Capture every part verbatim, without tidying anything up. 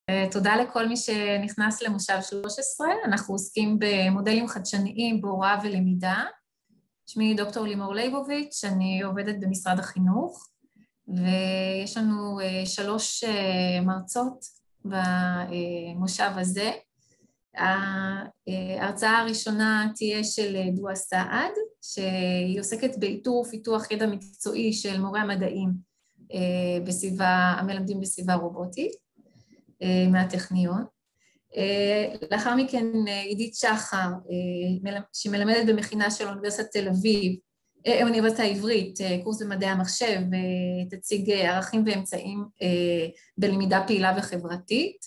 תודה לכל מי שנכנס למושב שלוש עשרה. אנחנו עוסקים במודלים חדשניים בהוראה ולמידה. שמי דוקטור לימור ליבוביץ', אני עובדת במשרד החינוך, ויש לנו שלוש מרצות במושב הזה. ההרצאה הראשונה תהיה של דואה סעד, שהיא עוסקת באיתור ופיתוח ידע מקצועי של מורי המדעים בסביבה, המלמדים בסביבה רובוטית. מהטכניון. לאחר מכן עידית שחר, שמלמדת במכינה של אוניברסיטת תל אביב, אוניברסיטה העברית, קורס במדעי המחשב, תציג ערכים ואמצעים בלמידה פעילה וחברתית.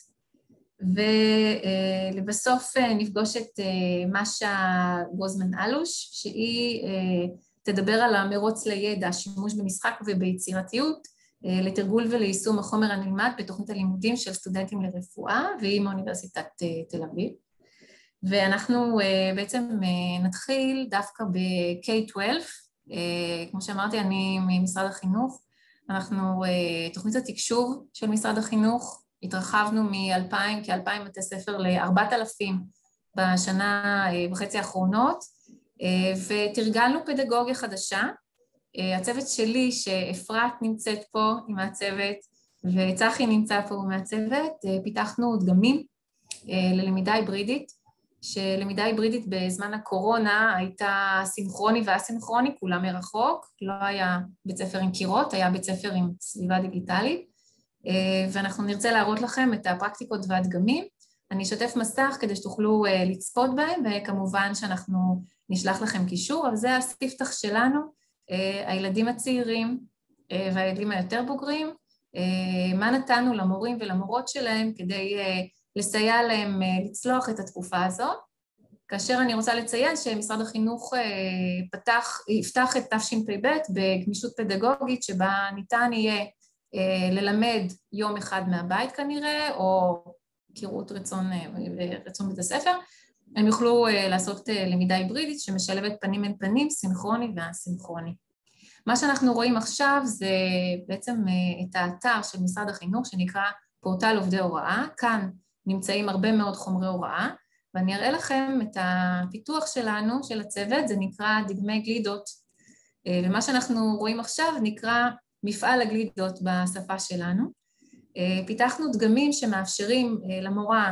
ולבסוף נפגוש את משה גוזמן אלוש, שהיא תדבר על המרוץ לידע, שימוש במשחק וביצירתיות, לתרגול וליישום החומר הנלמד בתוכנית הלימודים של סטודנטים לרפואה, והיא מאוניברסיטת תל אביב. ואנחנו בעצם נתחיל דווקא ב-קיי שתים עשרה, כמו שאמרתי, אני ממשרד החינוך, אנחנו, תוכנית התקשוב של משרד החינוך, התרחבנו מ-אלפיים, כ-אלפיים בתי ספר ל-ארבעת אלפים בשנה וחצי האחרונות, ותרגלנו פדגוגיה חדשה. הצוות שלי, שאפרת נמצאת פה עם הצוות, וצחי נמצא פה מהצוות, פיתחנו דגמים ללמידה היברידית, שלמידה היברידית בזמן הקורונה הייתה סינכרוני ואסינכרוני, כולה מרחוק, לא היה בית ספר עם קירות, היה בית ספר עם סביבה דיגיטלית, ואנחנו נרצה להראות לכם את הפרקטיקות והדגמים. אני אשתף מסך כדי שתוכלו לצפות בהם, וכמובן שאנחנו נשלח לכם קישור, אבל זה הספתח שלנו, הילדים הצעירים והילדים היותר בוגרים, מה נתנו למורים ולמורות שלהם כדי לסייע להם לצלוח את התקופה הזו, כאשר אני רוצה לציין שמשרד החינוך פתח, יפתח את תשפ"ב בגמישות פדגוגית, שבה ניתן יהיה ללמד יום אחד מהבית כנראה, או כראות רצון, רצון בית הספר, הם יוכלו לעשות למידה היברידית שמשלבת פנים אל פנים, סינכרוני ואסינכרוני. מה שאנחנו רואים עכשיו זה בעצם את האתר של משרד החינוך שנקרא פורטל עובדי הוראה. כאן נמצאים הרבה מאוד חומרי הוראה, ואני אראה לכם את הפיתוח שלנו, של הצוות, זה נקרא דגמי גלידות. ומה שאנחנו רואים עכשיו נקרא מפעל הגלידות בשפה שלנו. פיתחנו דגמים שמאפשרים למורה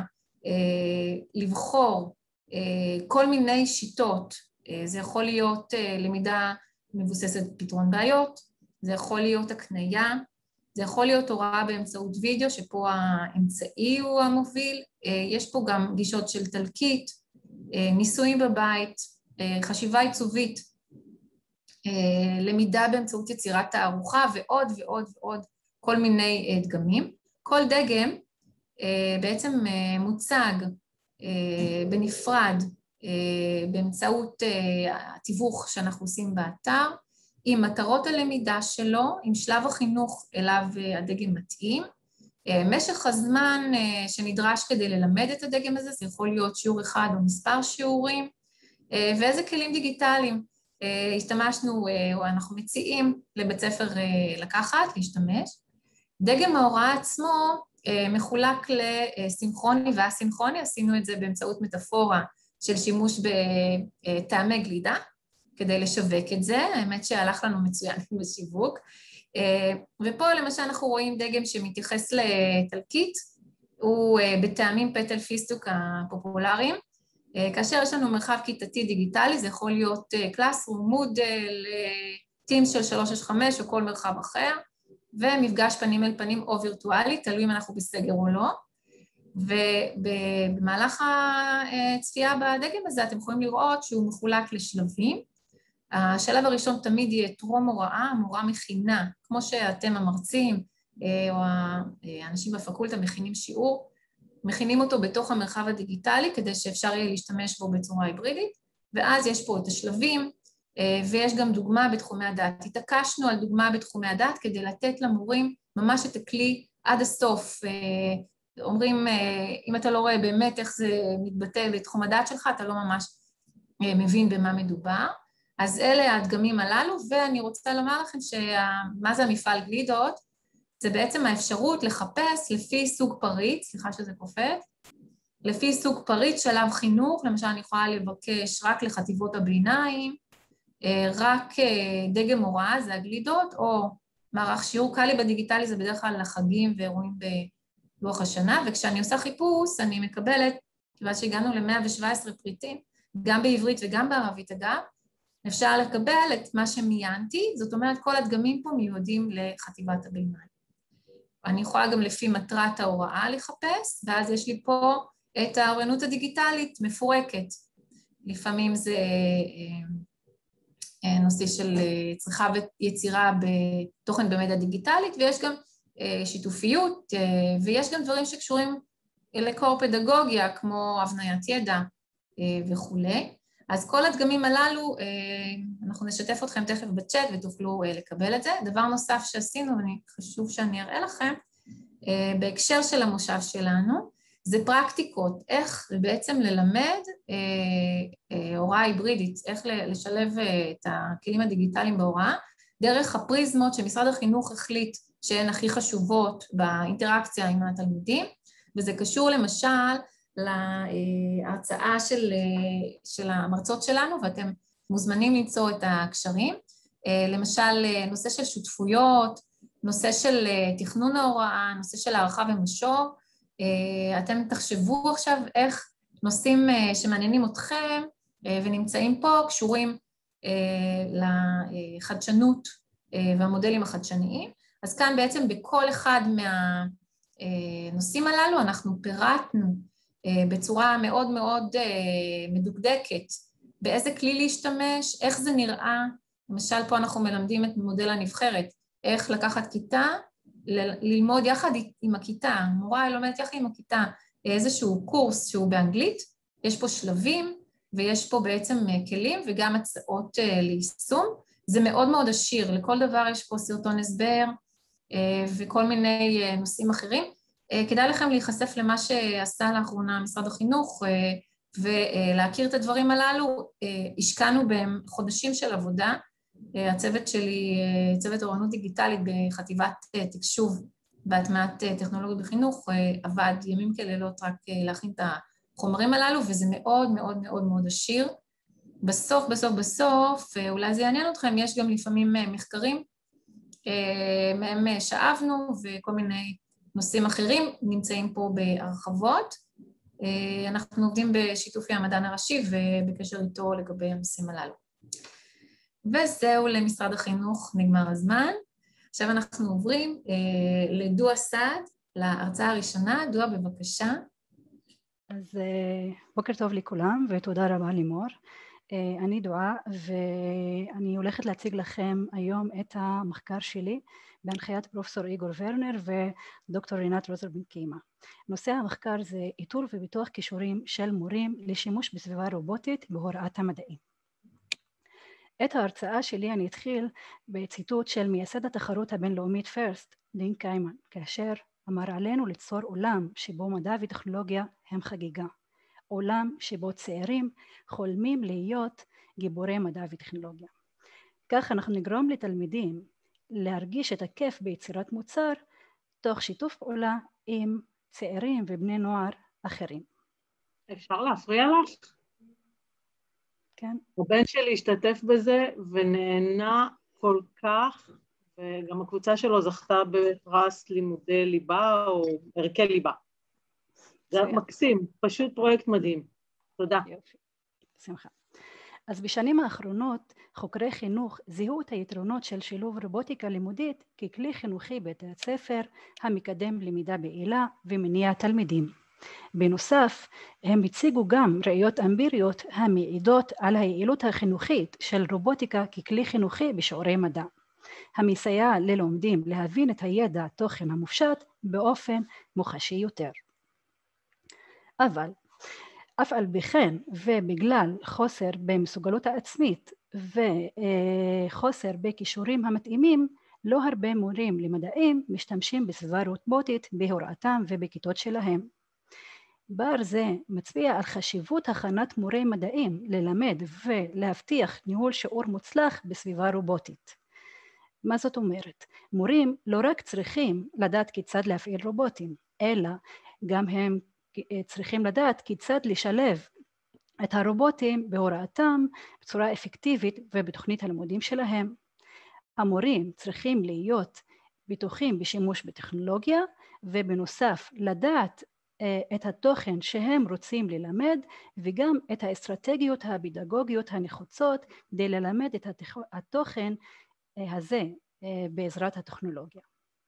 לבחור כל מיני שיטות, זה יכול להיות למידה מבוססת פתרון בעיות, זה יכול להיות הקנייה, זה יכול להיות הוראה באמצעות וידאו, שפה האמצעי הוא המוביל, יש פה גם גישות של תלקית, ניסויים בבית, חשיבה עיצובית, למידה באמצעות יצירת תערוכה ועוד ועוד ועוד כל מיני דגמים. כל דגם בעצם מוצג בנפרד באמצעות התיווך שאנחנו עושים באתר, עם מטרות הלמידה שלו, עם שלב החינוך אליו הדגם מתאים. משך הזמן שנדרש כדי ללמד את הדגם הזה, זה יכול להיות שיעור אחד או מספר שיעורים, ואיזה כלים דיגיטליים השתמשנו או אנחנו מציעים לבית ספר לקחת, להשתמש. דגם ההוראה עצמו מחולק לסינכרוני ואסינכרוני, עשינו את זה באמצעות מטאפורה של שימוש בטעמי גלידה, כדי לשווק את זה, האמת שהלך לנו מצוין בשיווק. ופה למשל אנחנו רואים דגם שמתייחס לתלקית, הוא בטעמים פטל פיסטוק הפופולריים, כאשר יש לנו מרחב כיתתי דיגיטלי, זה יכול להיות קלאסרום, מודל, טימס של שלוש עד חמש או כל מרחב אחר, ומפגש פנים אל פנים או וירטואלי, תלוי אם אנחנו בסגר או לא. ובמהלך הצפייה בדגם הזה אתם יכולים לראות שהוא מחולק לשלבים. השלב הראשון תמיד יהיה טרום הוראה, המורה מכינה, כמו שאתם המרצים או האנשים בפקולטה מכינים שיעור, מכינים אותו בתוך המרחב הדיגיטלי כדי שאפשר יהיה להשתמש בו בצורה היברידית, ואז יש פה את השלבים, ויש גם דוגמה בתחומי הדעת. התעקשנו על דוגמה בתחומי הדעת כדי לתת למורים ממש את הכלי עד הסוף. אומרים, אם אתה לא רואה באמת איך זה מתבטא בתחום הדעת שלך, אתה לא ממש מבין במה מדובר. אז אלה הדגמים הללו, ואני רוצה לומר לכם שמה זה המפעל גלידות, זה בעצם האפשרות לחפש לפי סוג פריט, סליחה שזה קופץ, לפי סוג פריט שלב חינוך, למשל אני יכולה לבקש רק לחטיבות הביניים, רק דגם הוראה, זה הגלידות, או מערך שיעור קל לי בדיגיטלי, זה בדרך כלל לחגים ואירועים בלוח השנה, וכשאני עושה חיפוש אני מקבלת, כיוון שהגענו ל-מאה ושבע עשרה פריטים, גם בעברית וגם בערבית אגב, אפשר לקבל את מה שמיינתי, זאת אומרת כל הדגמים פה מיועדים לחטיבת הביניים. אני יכולה גם לפי מטרת ההוראה לחפש, ואז יש לי פה את האוריינות הדיגיטלית מפורקת. לפעמים זה נושא של צריכה ויצירה בתוכן במדיה דיגיטלית, ויש גם שיתופיות, ויש גם דברים שקשורים לקור פדגוגיה, כמו הבניית ידע וכו'. אז כל הדגמים הללו, אנחנו נשתף אתכם תכף בצ'אט ותוכלו לקבל את זה. דבר נוסף שעשינו, ואני חשוב שאני אראה לכם, בהקשר של המושב שלנו, זה פרקטיקות, איך בעצם ללמד הוראה היברידית, איך לשלב את הכלים הדיגיטליים בהוראה, דרך הפריזמות שמשרד החינוך החליט שהן הכי חשובות באינטראקציה עם התלמידים, וזה קשור למשל להרצאה של, של המרצות שלנו, ואתם מוזמנים למצוא את הקשרים, למשל נושא של שותפויות, נושא של תכנון ההוראה, נושא של הערכה ומשוב, אתם תחשבו עכשיו איך נושאים שמעניינים אתכם ונמצאים פה קשורים לחדשנות והמודלים החדשניים, אז כאן בעצם בכל אחד מהנושאים הללו אנחנו פירטנו בצורה מאוד מאוד מדוקדקת באיזה כלי להשתמש, איך זה נראה, למשל פה אנחנו מלמדים את מודל הנבחרת, איך לקחת כיתה, ללמוד יחד עם הכיתה, מורה לומדת יחד עם הכיתה איזשהו קורס שהוא באנגלית, יש פה שלבים ויש פה בעצם כלים וגם הצעות ליישום, זה מאוד מאוד עשיר, לכל דבר יש פה סרטון הסבר וכל מיני נושאים אחרים, כדאי לכם להיחשף למה שעשה לאחרונה משרד החינוך ולהכיר את הדברים הללו, השקענו בהם חודשים של עבודה, הצוות שלי, צוות אוריינות דיגיטלית בחטיבת תקשוב בהטמעת טכנולוגיות בחינוך, עבד ימים כלילות רק להכין את החומרים הללו, וזה מאוד מאוד מאוד מאוד עשיר. בסוף, בסוף, בסוף, אולי זה יעניין אתכם, יש גם לפעמים מחקרים, מהם שאבנו, וכל מיני נושאים אחרים נמצאים פה בהרחבות. אנחנו עובדים בשיתוף עם המדען הראשי ובקשר איתו לגבי הנושאים הללו. וזהו למשרד החינוך, נגמר הזמן. עכשיו אנחנו עוברים אה, לדואה סעד, להרצאה הראשונה. דואה, בבקשה. אז אה, בוקר טוב לכולם ותודה רבה לימור. אה, אני דואה ואני הולכת להציג לכם היום את המחקר שלי בהנחיית פרופסור איגור ורנר ודוקטור רינת רוזר בן קימה. נושא המחקר זה איתור ופיתוח כישורים של מורים לשימוש בסביבה רובוטית בהוראת המדעים. את ההרצאה שלי אני אתחיל בציטוט של מייסד התחרות הבינלאומית פרסט, דין קיימן, כאשר אמר עלינו ליצור עולם שבו מדע וטכנולוגיה הם חגיגה, עולם שבו צעירים חולמים להיות גיבורי מדע וטכנולוגיה. כך אנחנו נגרום לתלמידים להרגיש את הכיף ביצירת מוצר, תוך שיתוף פעולה עם צעירים ובני נוער אחרים. אפשר להפריע לך? כן. הבן שלי השתתף בזה ונהנה כל כך, וגם הקבוצה שלו זכתה בפרס לימודי ליבה או ערכי ליבה. זה מקסים, פשוט פרויקט מדהים. תודה. יופי, שמחה. אז בשנים האחרונות חוקרי חינוך זיהו את היתרונות של שילוב רובוטיקה לימודית ככלי חינוכי בבית הספר המקדם למידה פעילה ומניע תלמידים. בנוסף, הם הציגו גם ראיות אמפיריות המעידות על היעילות החינוכית של רובוטיקה ככלי חינוכי בשיעורי מדע, המסייע ללומדים להבין את הידע התוכן המופשט באופן מוחשי יותר. אבל אף על פי כן ובגלל חוסר במסוגלות העצמית וחוסר בכישורים המתאימים, לא הרבה מורים למדעים משתמשים בסביבה רובוטית בהוראתם ובכיתות שלהם. פער זה מצביע על חשיבות הכנת מורי מדעים ללמד ולהבטיח ניהול שיעור מוצלח בסביבה רובוטית. מה זאת אומרת? מורים לא רק צריכים לדעת כיצד להפעיל רובוטים, אלא גם הם צריכים לדעת כיצד לשלב את הרובוטים בהוראתם בצורה אפקטיבית ובתוכנית הלימודים שלהם. המורים צריכים להיות בטוחים בשימוש בטכנולוגיה, ובנוסף לדעת את התוכן שהם רוצים ללמד, וגם את האסטרטגיות הפדגוגיות הנחוצות כדי ללמד את התוכן הזה בעזרת הטכנולוגיה.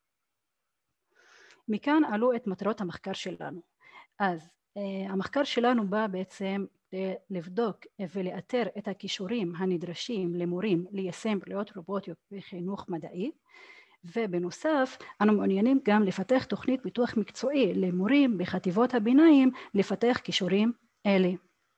מכאן עלו את מטרות המחקר שלנו. אז המחקר שלנו בא בעצם לבדוק ולאתר את הכישורים הנדרשים למורים ליישם פעילויות רובוטיות בחינוך מדעי, ובנוסף אנו מעוניינים גם לפתח תוכנית פיתוח מקצועי למורים בחטיבות הביניים לפתח כישורים אלה.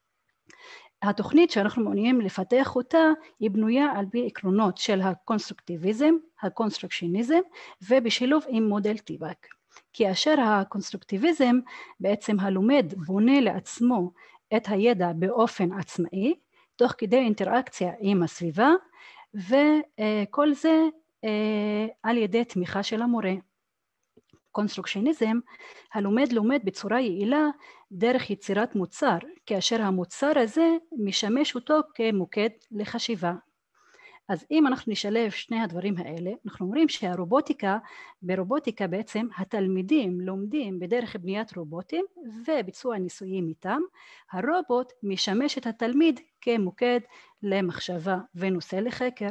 התוכנית שאנחנו מעוניינים לפתח אותה היא בנויה על פי עקרונות של הקונסטרוקטיביזם, הקונסטרוקציוניזם, ובשילוב עם מודל טיבק. כאשר הקונסטרוקטיביזם בעצם הלומד בונה לעצמו את הידע באופן עצמאי, תוך כדי אינטראקציה עם הסביבה, וכל זה על ידי תמיכה של המורה. קונסטרוקציוניזם, הלומד לומד בצורה יעילה דרך יצירת מוצר, כאשר המוצר הזה משמש אותו כמוקד לחשיבה. אז אם אנחנו נשלב שני הדברים האלה, אנחנו אומרים שהרובוטיקה, ברובוטיקה בעצם התלמידים לומדים בדרך בניית רובוטים וביצוע ניסויים איתם, הרובוט משמש את התלמיד כמוקד למחשבה ונושא לחקר.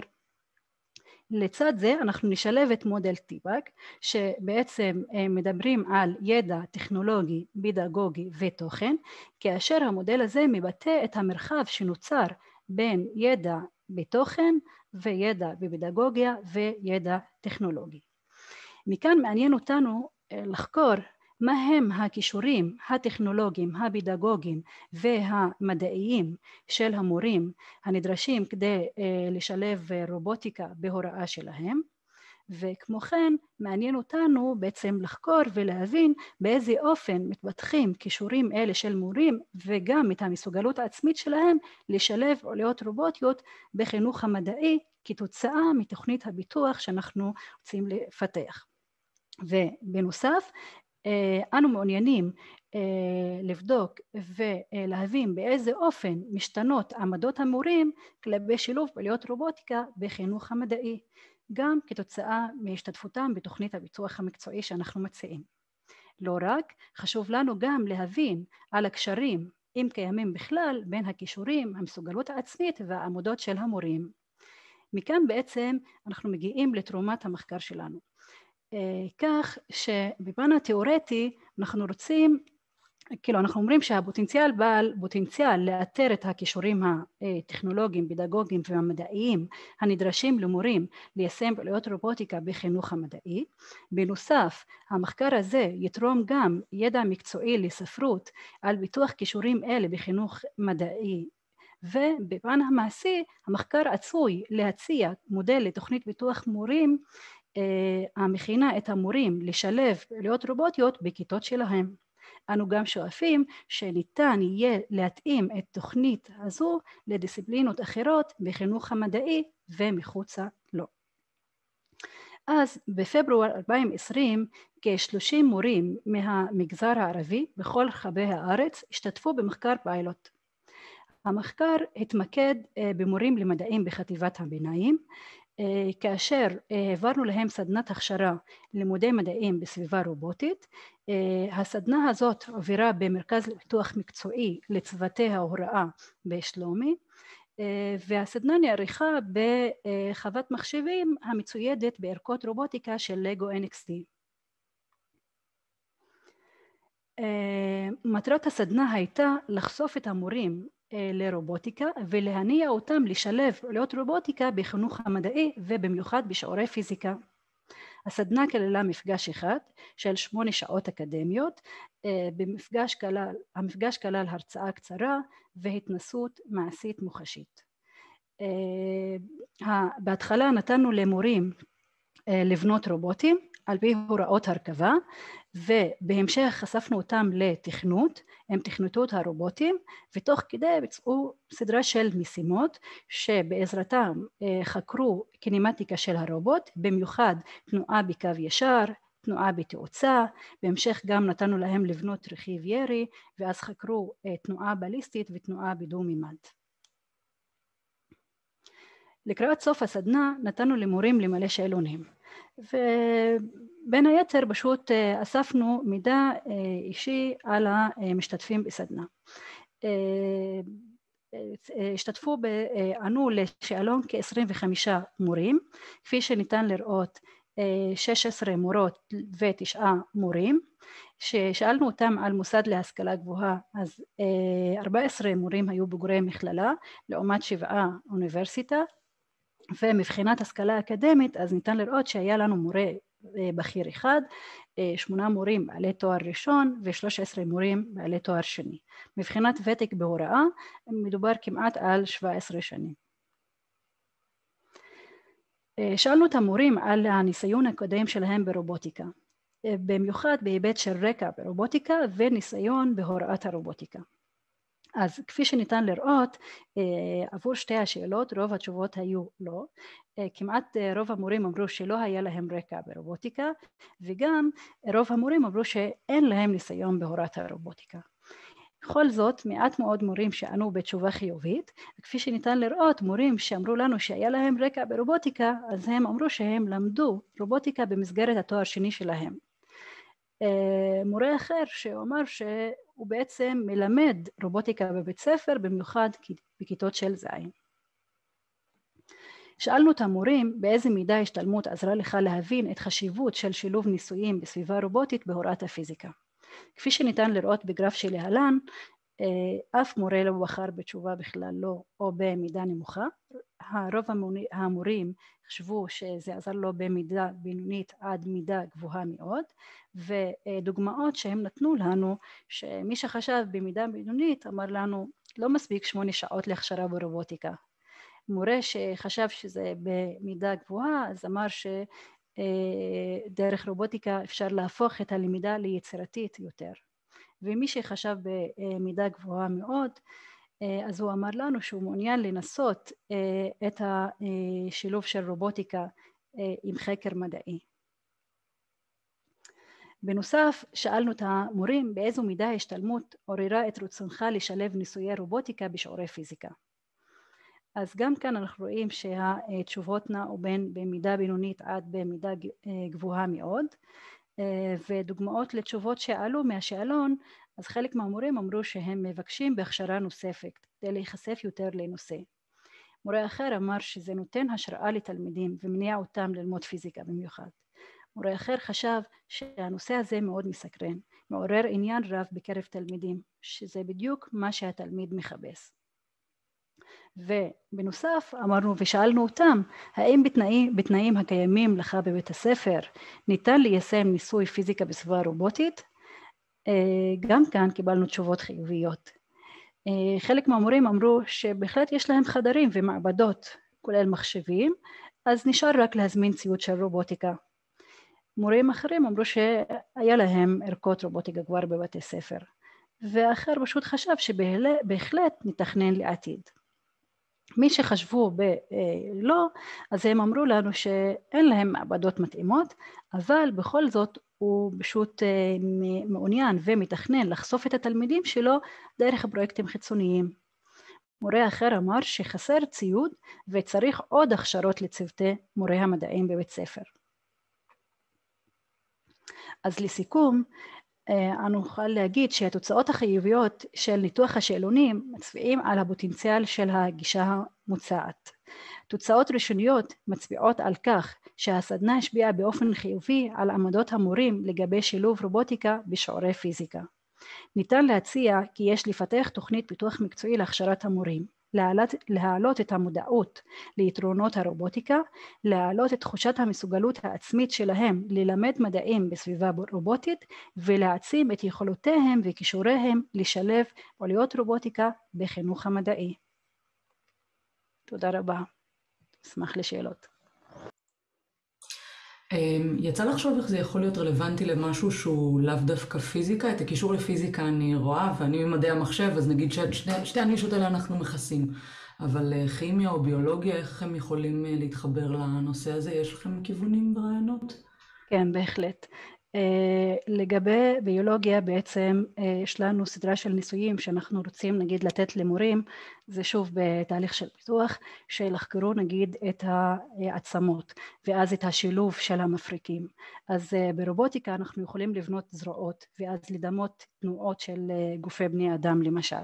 לצד זה אנחנו נשלב את מודל טיבק, שבעצם מדברים על ידע טכנולוגי, פדגוגי ותוכן, כאשר המודל הזה מבטא את המרחב שנוצר בין ידע בתוכן וידע בפדגוגיה וידע טכנולוגי. מכאן מעניין אותנו לחקור מה הם הכישורים הטכנולוגיים, הפדגוגיים והמדעיים של המורים הנדרשים כדי לשלב רובוטיקה בהוראה שלהם, וכמו כן מעניין אותנו בעצם לחקור ולהבין באיזה אופן מתפתחים כישורים אלה של מורים וגם את המסוגלות העצמית שלהם לשלב פעילויות רובוטיות בחינוך המדעי כתוצאה מתוכנית הביטוח שאנחנו רוצים לפתח. ובנוסף אנו מעוניינים לבדוק ולהבין באיזה אופן משתנות עמדות המורים כלפי שילוב פעילויות רובוטיקה בחינוך המדעי, גם כתוצאה מהשתתפותם בתוכנית הביטוח המקצועי שאנחנו מציעים. לא רק, חשוב לנו גם להבין על הקשרים, אם קיימים בכלל, בין הכישורים, המסוגלות העצמית והעמדות של המורים. מכאן בעצם אנחנו מגיעים לתרומת המחקר שלנו. כך שבפן התיאורטי אנחנו רוצים, כאילו אנחנו אומרים שהפוטנציאל בעל פוטנציאל לאתר את הכישורים הטכנולוגיים, פדגוגיים והמדעיים הנדרשים למורים ליישם פעילויות רובוטיקה בחינוך המדעי. בנוסף, המחקר הזה יתרום גם ידע מקצועי לספרות על פיתוח כישורים אלה בחינוך מדעי, ובפן המעשי המחקר עשוי להציע מודל לתוכנית פיתוח מורים המכינה את המורים לשלב פעילויות רובוטיות בכיתות שלהם. אנו גם שואפים שניתן יהיה להתאים את תוכנית הזו לדיסציפלינות אחרות בחינוך המדעי ומחוצה לו. אז בפברואר אלפיים ועשרים כ-שלושים מורים מהמגזר הערבי בכל רחבי הארץ השתתפו במחקר פיילוט. המחקר התמקד במורים למדעים בחטיבת הביניים, כאשר העברנו להם סדנת הכשרה לימודי מדעים בסביבה רובוטית. הסדנה הזאת עבירה במרכז לפיתוח מקצועי לצוותי ההוראה בשלומי, והסדנה נערכה בחוות מחשבים המצוידת בערכות רובוטיקה של לגו אן אקס די. מטרת הסדנה הייתה לחשוף את המורים לרובוטיקה ולהניע אותם לשלב פעילויות רובוטיקה בחינוך המדעי ובמיוחד בשיעורי פיזיקה. הסדנה כללה מפגש אחד של שמונה שעות אקדמיות, במפגש כלל, המפגש כלל הרצאה קצרה והתנסות מעשית מוחשית. בהתחלה נתנו למורים לבנות רובוטים על פי הוראות הרכבה, ובהמשך חשפנו אותם לתכנות, הם תכנתו את הרובוטים, ותוך כדי ביצעו סדרה של משימות שבעזרתם חקרו קינמטיקה של הרובוט, במיוחד תנועה בקו ישר, תנועה בתאוצה, בהמשך גם נתנו להם לבנות רכיב ירי, ואז חקרו תנועה בליסטית ותנועה בדו-מימד. לקראת סוף הסדנה נתנו למורים למלא שאלונים, ובין היתר פשוט אספנו מידע אישי על המשתתפים בסדנה. השתתפו, ענו לשאלון כ-עשרים וחמישה מורים, כפי שניתן לראות שש עשרה מורות ותשעה מורים. ששאלנו אותם על מוסד להשכלה גבוהה, אז ארבעה עשר מורים היו בוגרי מכללה, לעומת שבעה אוניברסיטה, ומבחינת השכלה אקדמית אז ניתן לראות שהיה לנו מורה בכיר אחד, שמונה מורים בעלי תואר ראשון ו-שלושה עשר מורים בעלי תואר שני. מבחינת ותק בהוראה מדובר כמעט על שבע עשרה שנים. שאלנו את המורים על הניסיון הקודם שלהם ברובוטיקה, במיוחד בהיבט של רקע ברובוטיקה וניסיון בהוראת הרובוטיקה. אז כפי שניתן לראות, עבור שתי השאלות רוב התשובות היו לא, כמעט רוב המורים אמרו שלא היה להם רקע ברובוטיקה, וגם רוב המורים אמרו שאין להם ניסיון בהוראת הרובוטיקה. בכל זאת, מעט מאוד מורים שענו בתשובה חיובית, וכפי שניתן לראות, מורים שאמרו לנו שהיה להם רקע ברובוטיקה, אז הם אמרו שהם למדו רובוטיקה במסגרת התואר שני שלהם. מורה אחר שאומר שהוא בעצם מלמד רובוטיקה בבית ספר, במיוחד בכיתות של זין. שאלנו את המורים באיזה מידה השתלמות עזרה לך להבין את חשיבות של שילוב ניסויים בסביבה רובוטית בהוראת הפיזיקה. כפי שניתן לראות בגרף שלהלן, אף מורה לא בחר בתשובה בכלל לא או במידה נמוכה. הרוב המורים חשבו שזה עזר לו במידה בינונית עד מידה גבוהה מאוד, ודוגמאות שהם נתנו לנו שמי שחשב במידה בינונית אמר לנו לא מספיק שמונה שעות להכשרה ברובוטיקה. מורה שחשב שזה במידה גבוהה אז אמר שדרך רובוטיקה אפשר להפוך את הלמידה ליצירתית יותר. ומי שחשב במידה גבוהה מאוד, אז הוא אמר לנו שהוא מעוניין לנסות את השילוב של רובוטיקה עם חקר מדעי. בנוסף, שאלנו את המורים באיזו מידה ההשתלמות עוררה את רצונך לשלב ניסויי רובוטיקה בשיעורי פיזיקה. אז גם כאן אנחנו רואים שהתשובות נעו בין במידה בינונית עד במידה גבוהה מאוד, ודוגמאות לתשובות שעלו מהשאלון, אז חלק מהמורים אמרו שהם מבקשים בהכשרה נוספת כדי להיחשף יותר לנושא. מורה אחר אמר שזה נותן השראה לתלמידים ומניע אותם ללמוד פיזיקה במיוחד. מורה אחר חשב שהנושא הזה מאוד מסקרן, מעורר עניין רב בקרב תלמידים, שזה בדיוק מה שהתלמיד מחפש. ובנוסף אמרנו ושאלנו אותם, האם בתנאים, בתנאים הקיימים לך בבית הספר ניתן ליישם ניסוי פיזיקה בסביבה רובוטית? גם כאן קיבלנו תשובות חיוביות. חלק מהמורים אמרו שבהחלט יש להם חדרים ומעבדות, כולל מחשבים, אז נשאר רק להזמין ציוד של רובוטיקה. מורים אחרים אמרו שהיה להם ערכות רובוטיקה כבר בבתי ספר, ואחר פשוט חשב שבהחלט נתכנן לעתיד. מי שחשבו בלא, אז הם אמרו לנו שאין להם מעבדות מתאימות, אבל בכל זאת הוא פשוט מעוניין ומתכנן לחשוף את התלמידים שלו דרך פרויקטים חיצוניים. מורה אחר אמר שחסר ציוד וצריך עוד הכשרות לצוותי מורי המדעים בבית ספר. אז לסיכום, אני אוכל להגיד שהתוצאות החיוביות של ניתוח השאלונים מצביעים על הפוטנציאל של הגישה המוצעת. תוצאות ראשוניות מצביעות על כך שהסדנה השפיעה באופן חיובי על עמדות המורים לגבי שילוב רובוטיקה בשיעורי פיזיקה. ניתן להציע כי יש לפתח תוכנית פיתוח מקצועי להכשרת המורים, להעלות, להעלות את המודעות ליתרונות הרובוטיקה, להעלות את תחושת המסוגלות העצמית שלהם ללמד מדעים בסביבה רובוטית, ולהעצים את יכולותיהם וכישוריהם לשלב פעילויות רובוטיקה בחינוך המדעי. תודה רבה. אשמח לשאלות. יצא לחשוב איך זה יכול להיות רלוונטי למשהו שהוא לאו דווקא פיזיקה. את הקישור לפיזיקה אני רואה, ואני ממדעי המחשב, אז נגיד ששתי הנישות האלה אנחנו מכסים. אבל כימיה או ביולוגיה, איך הם יכולים להתחבר לנושא הזה? יש לכם כיוונים ברעיונות? כן, בהחלט. לגבי ביולוגיה בעצם יש לנו סדרה של ניסויים שאנחנו רוצים נגיד לתת למורים, זה שוב בתהליך של פיתוח, שלחקרו נגיד את העצמות ואז את השילוב של המפריקים. אז ברובוטיקה אנחנו יכולים לבנות זרועות ואז לדמות תנועות של גופי בני אדם למשל.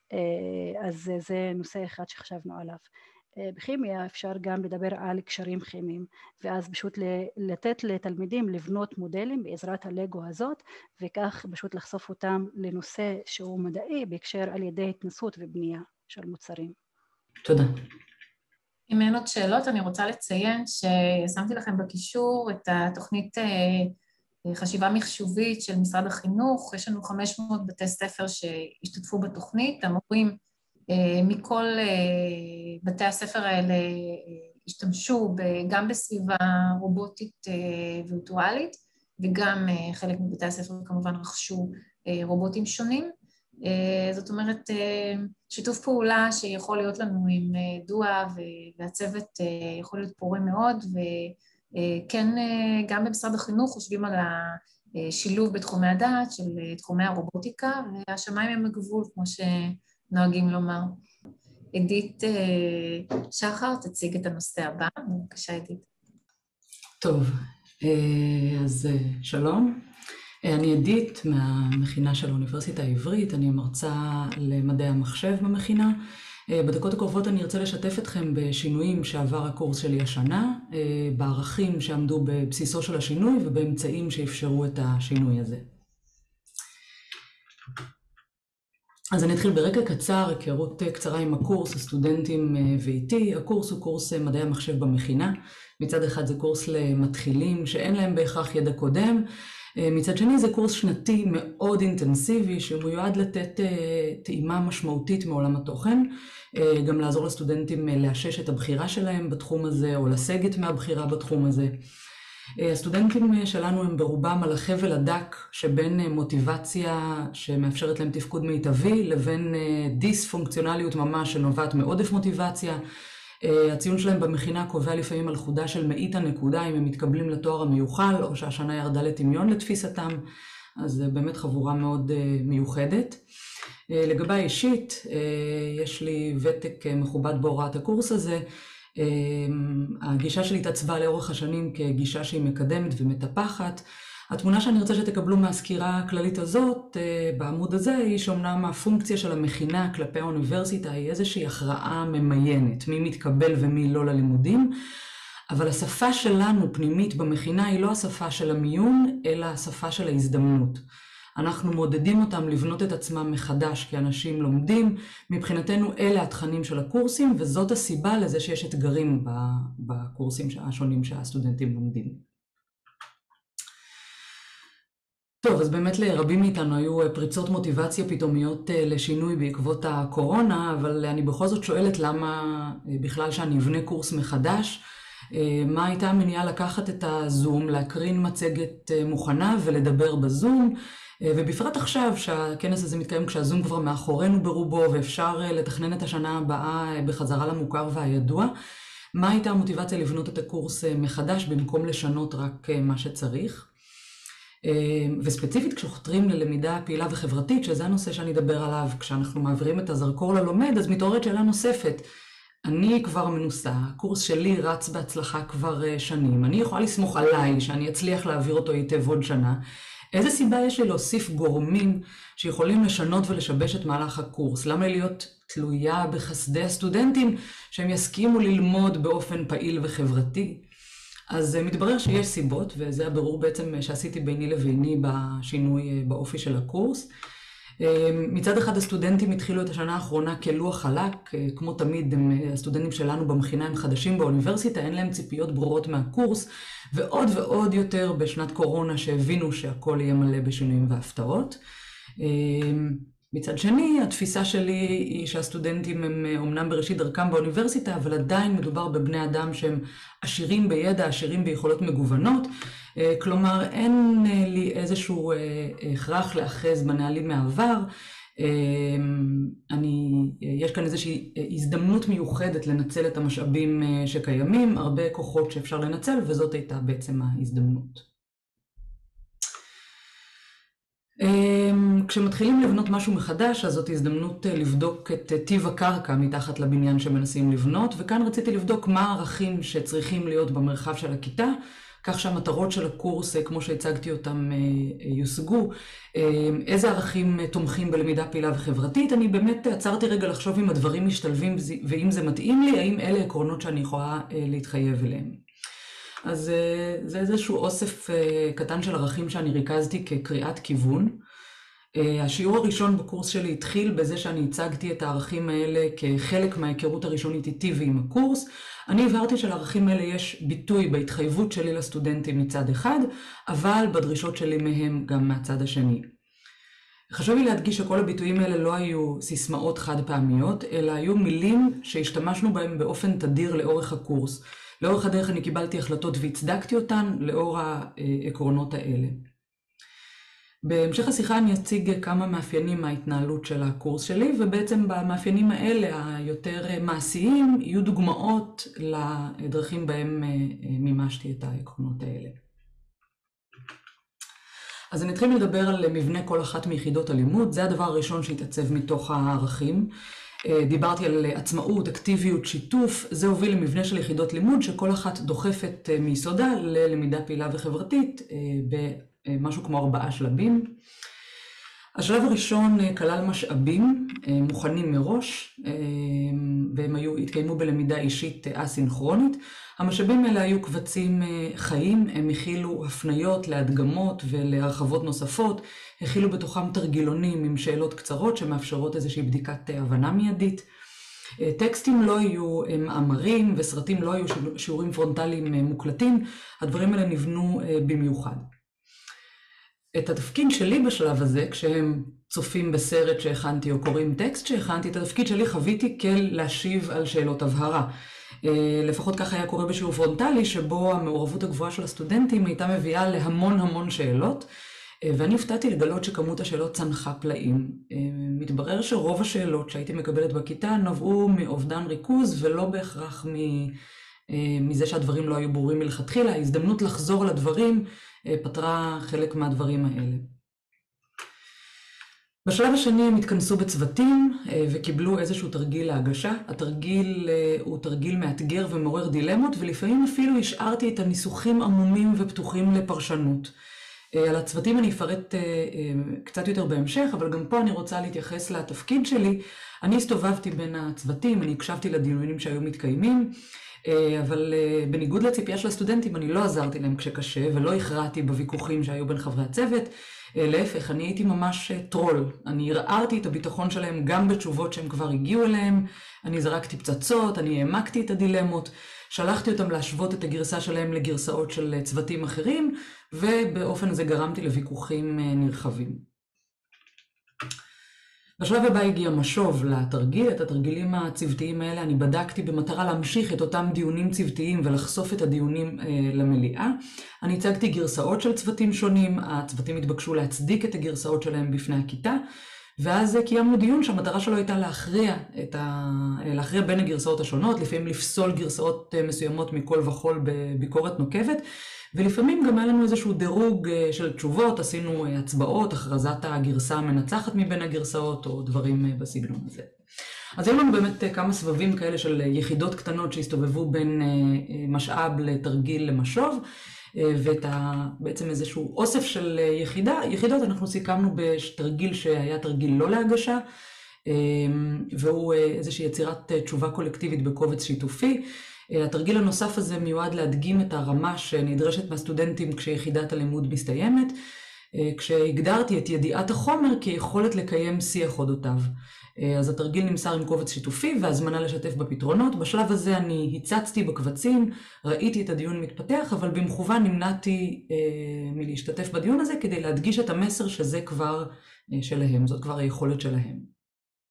אז זה נושא אחד שחשבנו עליו. בכימיה אפשר גם לדבר על קשרים כימיים, ואז פשוט לתת לתלמידים לבנות מודלים בעזרת הלגו הזאת, וכך פשוט לחשוף אותם לנושא שהוא מדעי בהקשר על ידי התנסות ובנייה של מוצרים. תודה. אם אין עוד שאלות, אני רוצה לציין ששמתי לכם בקישור את התוכנית חשיבה מחשובית של משרד החינוך. יש לנו חמש מאות בתי ספר שהשתתפו בתוכנית, המורים מכל בתי הספר האלה השתמשו גם בסביבה רובוטית וירטואלית, וגם חלק מבתי הספר כמובן רכשו רובוטים שונים. זאת אומרת, שיתוף פעולה שיכול להיות לנו עם דואה והצוות יכול להיות פורה מאוד, וכן גם במשרד החינוך חושבים על השילוב בתחומי הדעת של תחומי הרובוטיקה, והשמיים הם הגבול כמו ש... נוהגים לומר. עדית שחר, תציג את הנושא הבא. בבקשה, עדית. טוב, אז שלום. אני עדית מהמכינה של האוניברסיטה העברית, אני מרצה למדעי המחשב במכינה. בדקות הקרובות אני ארצה לשתף אתכם בשינויים שעבר הקורס שלי השנה, בערכים שעמדו בבסיסו של השינוי ובאמצעים שאפשרו את השינוי הזה. אז אני אתחיל ברקע קצר, היכרות קצרה עם הקורס, הסטודנטים ואיתי. הקורס הוא קורס מדעי המחשב במכינה. מצד אחד זה קורס למתחילים שאין להם בהכרח ידע קודם. מצד שני זה קורס שנתי מאוד אינטנסיבי שמיועד לתת טעימה משמעותית מעולם התוכן. גם לעזור לסטודנטים לאשש את הבחירה שלהם בתחום הזה או לסגת מהבחירה בתחום הזה. הסטודנטים שלנו הם ברובם על החבל הדק שבין מוטיבציה שמאפשרת להם תפקוד מיטבי לבין דיספונקציונליות ממש שנובעת מעודף מוטיבציה. הציון שלהם במכינה קובע לפעמים על חודה של מאית הנקודה אם הם מתקבלים לתואר המיוחל או שהשנה ירדה לטמיון לתפיסתם, אז זה באמת חבורה מאוד מיוחדת. לגבי האישית, יש לי ותק מכובד בהוראת הקורס הזה. הגישה שלי התעצבה לאורך השנים כגישה שהיא מקדמת ומטפחת. התמונה שאני רוצה שתקבלו מהסקירה הכללית הזאת בעמוד הזה היא שאומנם הפונקציה של המכינה כלפי האוניברסיטה היא איזושהי הכרעה ממיינת, מי מתקבל ומי לא ללימודים, אבל השפה שלנו פנימית במכינה היא לא השפה של המיון אלא השפה של ההזדמנות. אנחנו מעודדים אותם לבנות את עצמם מחדש כאנשים לומדים. מבחינתנו אלה התכנים של הקורסים, וזאת הסיבה לזה שיש אתגרים בקורסים השונים שהסטודנטים לומדים. טוב, אז באמת לרבים מאיתנו היו פריצות מוטיבציה פתאומיות לשינוי בעקבות הקורונה, אבל אני בכל זאת שואלת למה בכלל שאני אבנה קורס מחדש. מה הייתה המניעה לקחת את הזום, להקרין מצגת מוכנה ולדבר בזום, ובפרט עכשיו שהכנס הזה מתקיים כשהזום כבר מאחורינו ברובו ואפשר לתכנן את השנה הבאה בחזרה למוכר והידוע. מה הייתה המוטיבציה לבנות את הקורס מחדש במקום לשנות רק מה שצריך? וספציפית כשחותרים ללמידה פעילה וחברתית, שזה הנושא שאני אדבר עליו, כשאנחנו מעבירים את הזרקור ללומד, אז מתעוררת שאלה נוספת. אני כבר מנוסה, הקורס שלי רץ בהצלחה כבר שנים, אני יכולה לסמוך עליי שאני אצליח להעביר אותו היטב עוד שנה. איזה סיבה יש לי להוסיף גורמים שיכולים לשנות ולשבש את מהלך הקורס? למה להיות תלויה בחסדי הסטודנטים שהם יסכימו ללמוד באופן פעיל וחברתי? אז מתברר שיש סיבות, וזה הבירור בעצם שעשיתי ביני לביני בשינוי באופי של הקורס. מצד אחד הסטודנטים התחילו את השנה האחרונה כלוח חלק, כמו תמיד הסטודנטים שלנו במכינה הם חדשים באוניברסיטה, אין להם ציפיות ברורות מהקורס, ועוד ועוד יותר בשנת קורונה שהבינו שהכל יהיה מלא בשינויים והפתעות. מצד שני, התפיסה שלי היא שהסטודנטים הם אומנם בראשית דרכם באוניברסיטה, אבל עדיין מדובר בבני אדם שהם עשירים בידע, עשירים ביכולות מגוונות. כלומר, אין לי איזשהו הכרח לאחז בנהלים מהעבר. אני, יש כאן איזושהי הזדמנות מיוחדת לנצל את המשאבים שקיימים, הרבה כוחות שאפשר לנצל, וזאת הייתה בעצם ההזדמנות. כשמתחילים לבנות משהו מחדש, אז זאת הזדמנות לבדוק את טיב הקרקע מתחת לבניין שמנסים לבנות, וכאן רציתי לבדוק מה הערכים שצריכים להיות במרחב של הכיתה, כך שהמטרות של הקורס, כמו שהצגתי אותם, יושגו. איזה ערכים תומכים בלמידה פעילה וחברתית? אני באמת עצרתי רגע לחשוב אם הדברים משתלבים ואם זה מתאים לי, האם אלה עקרונות שאני יכולה להתחייב אליהם. אז זה איזשהו אוסף קטן של ערכים שאני ריכזתי כקריאת כיוון. השיעור הראשון בקורס שלי התחיל בזה שאני הצגתי את הערכים האלה כחלק מההיכרות הראשונית איתי ועם הקורס. אני הבהרתי שלערכים האלה יש ביטוי בהתחייבות שלי לסטודנטים מצד אחד, אבל בדרישות שלי מהם גם מהצד השני. חשוב לי להדגיש שכל הביטויים האלה לא היו סיסמאות חד פעמיות, אלא היו מילים שהשתמשנו בהם באופן תדיר לאורך הקורס. לאורך הדרך אני קיבלתי החלטות והצדקתי אותן לאור העקרונות האלה. בהמשך השיחה אני אציג כמה מאפיינים מההתנהלות של הקורס שלי, ובעצם במאפיינים האלה היותר מעשיים יהיו דוגמאות לדרכים בהם מימשתי את העקרונות האלה. אז אני אתחיל לדבר על מבנה כל אחת מיחידות הלימוד, זה הדבר הראשון שהתעצב מתוך הערכים. דיברתי על עצמאות, אקטיביות, שיתוף, זה הוביל למבנה של יחידות לימוד שכל אחת דוחפת מיסודה ללמידה פעילה וחברתית במשהו כמו ארבעה שלבים. השלב הראשון כלל משאבים מוכנים מראש, והם היו, התקיימו בלמידה אישית אסינכרונית. המשאבים האלה היו קבצים חיים, הם הכילו הפניות להדגמות ולהרחבות נוספות, הכילו בתוכם תרגילונים עם שאלות קצרות שמאפשרות איזושהי בדיקת הבנה מיידית. טקסטים לא היו מאמרים וסרטים לא היו שיעורים פרונטליים מוקלטים, הדברים האלה נבנו במיוחד. את התפקיד שלי בשלב הזה, כשהם צופים בסרט שהכנתי או קוראים טקסט שהכנתי, את התפקיד שלי חוויתי כל להשיב על שאלות הבהרה. לפחות כך היה קורה בשיעור פרונטלי, שבו המעורבות הגבוהה של הסטודנטים הייתה מביאה להמון המון שאלות, ואני הפתעתי לגלות שכמות השאלות צנחה פלאים. מתברר שרוב השאלות שהייתי מקבלת בכיתה נבעו מאובדן ריכוז, ולא בהכרח מזה שהדברים לא היו ברורים מלכתחילה. ההזדמנות לחזור על הדברים פתרה חלק מהדברים האלה. בשלב השני הם התכנסו בצוותים וקיבלו איזשהו תרגיל להגשה. התרגיל הוא תרגיל מאתגר ומעורר דילמות, ולפעמים אפילו השארתי את הניסוחים עמומים ופתוחים לפרשנות. על הצוותים אני אפרט קצת יותר בהמשך, אבל גם פה אני רוצה להתייחס לתפקיד שלי. אני הסתובבתי בין הצוותים, אני הקשבתי לדיונים שהיו מתקיימים, אבל בניגוד לציפייה של הסטודנטים, אני לא עזרתי להם כשקשה ולא הכרעתי בוויכוחים שהיו בין חברי הצוות. להפך, אני הייתי ממש טרול. אני הרערתי את הביטחון שלהם גם בתשובות שהם כבר הגיעו אליהם, אני זרקתי פצצות, אני העמקתי את הדילמות, שלחתי אותם להשוות את הגרסה שלהם לגרסאות של צוותים אחרים, ובאופן הזה גרמתי לוויכוחים נרחבים. בשלב הבא הגיע משוב לתרגיל. את התרגילים הצוותיים האלה אני בדקתי במטרה להמשיך את אותם דיונים צוותיים ולחשוף את הדיונים אה, למליאה. אני הצגתי גרסאות של צוותים שונים, הצוותים התבקשו להצדיק את הגרסאות שלהם בפני הכיתה, ואז קיימנו דיון שהמטרה שלו הייתה להכריע, את ה... להכריע בין הגרסאות השונות, לפעמים לפסול גרסאות מסוימות מכל וכל בביקורת נוקבת, ולפעמים גם היה לנו איזשהו דירוג של תשובות, עשינו הצבעות, הכרזת הגרסה המנצחת מבין הגרסאות או דברים בסגנון הזה. אז היו לנו באמת כמה סבבים כאלה של יחידות קטנות שהסתובבו בין משאב לתרגיל למשוב, ואת ה, בעצם איזשהו אוסף של יחידה, יחידות אנחנו סיכמנו בתרגיל שהיה תרגיל לא להגשה, והוא איזושהי יצירת תשובה קולקטיבית בקובץ שיתופי. התרגיל הנוסף הזה מיועד להדגים את הרמה שנדרשת מהסטודנטים כשיחידת הלימוד מסתיימת, כשהגדרתי את ידיעת החומר כיכולת לקיים שיח אודותיו. אז התרגיל נמסר עם קובץ שיתופי והזמנה לשתף בפתרונות. בשלב הזה אני הצצתי בקבצים, ראיתי את הדיון מתפתח, אבל במכוון נמנעתי אה, מלהשתתף בדיון הזה כדי להדגיש את המסר שזה כבר אה, שלהם, זאת כבר היכולת שלהם.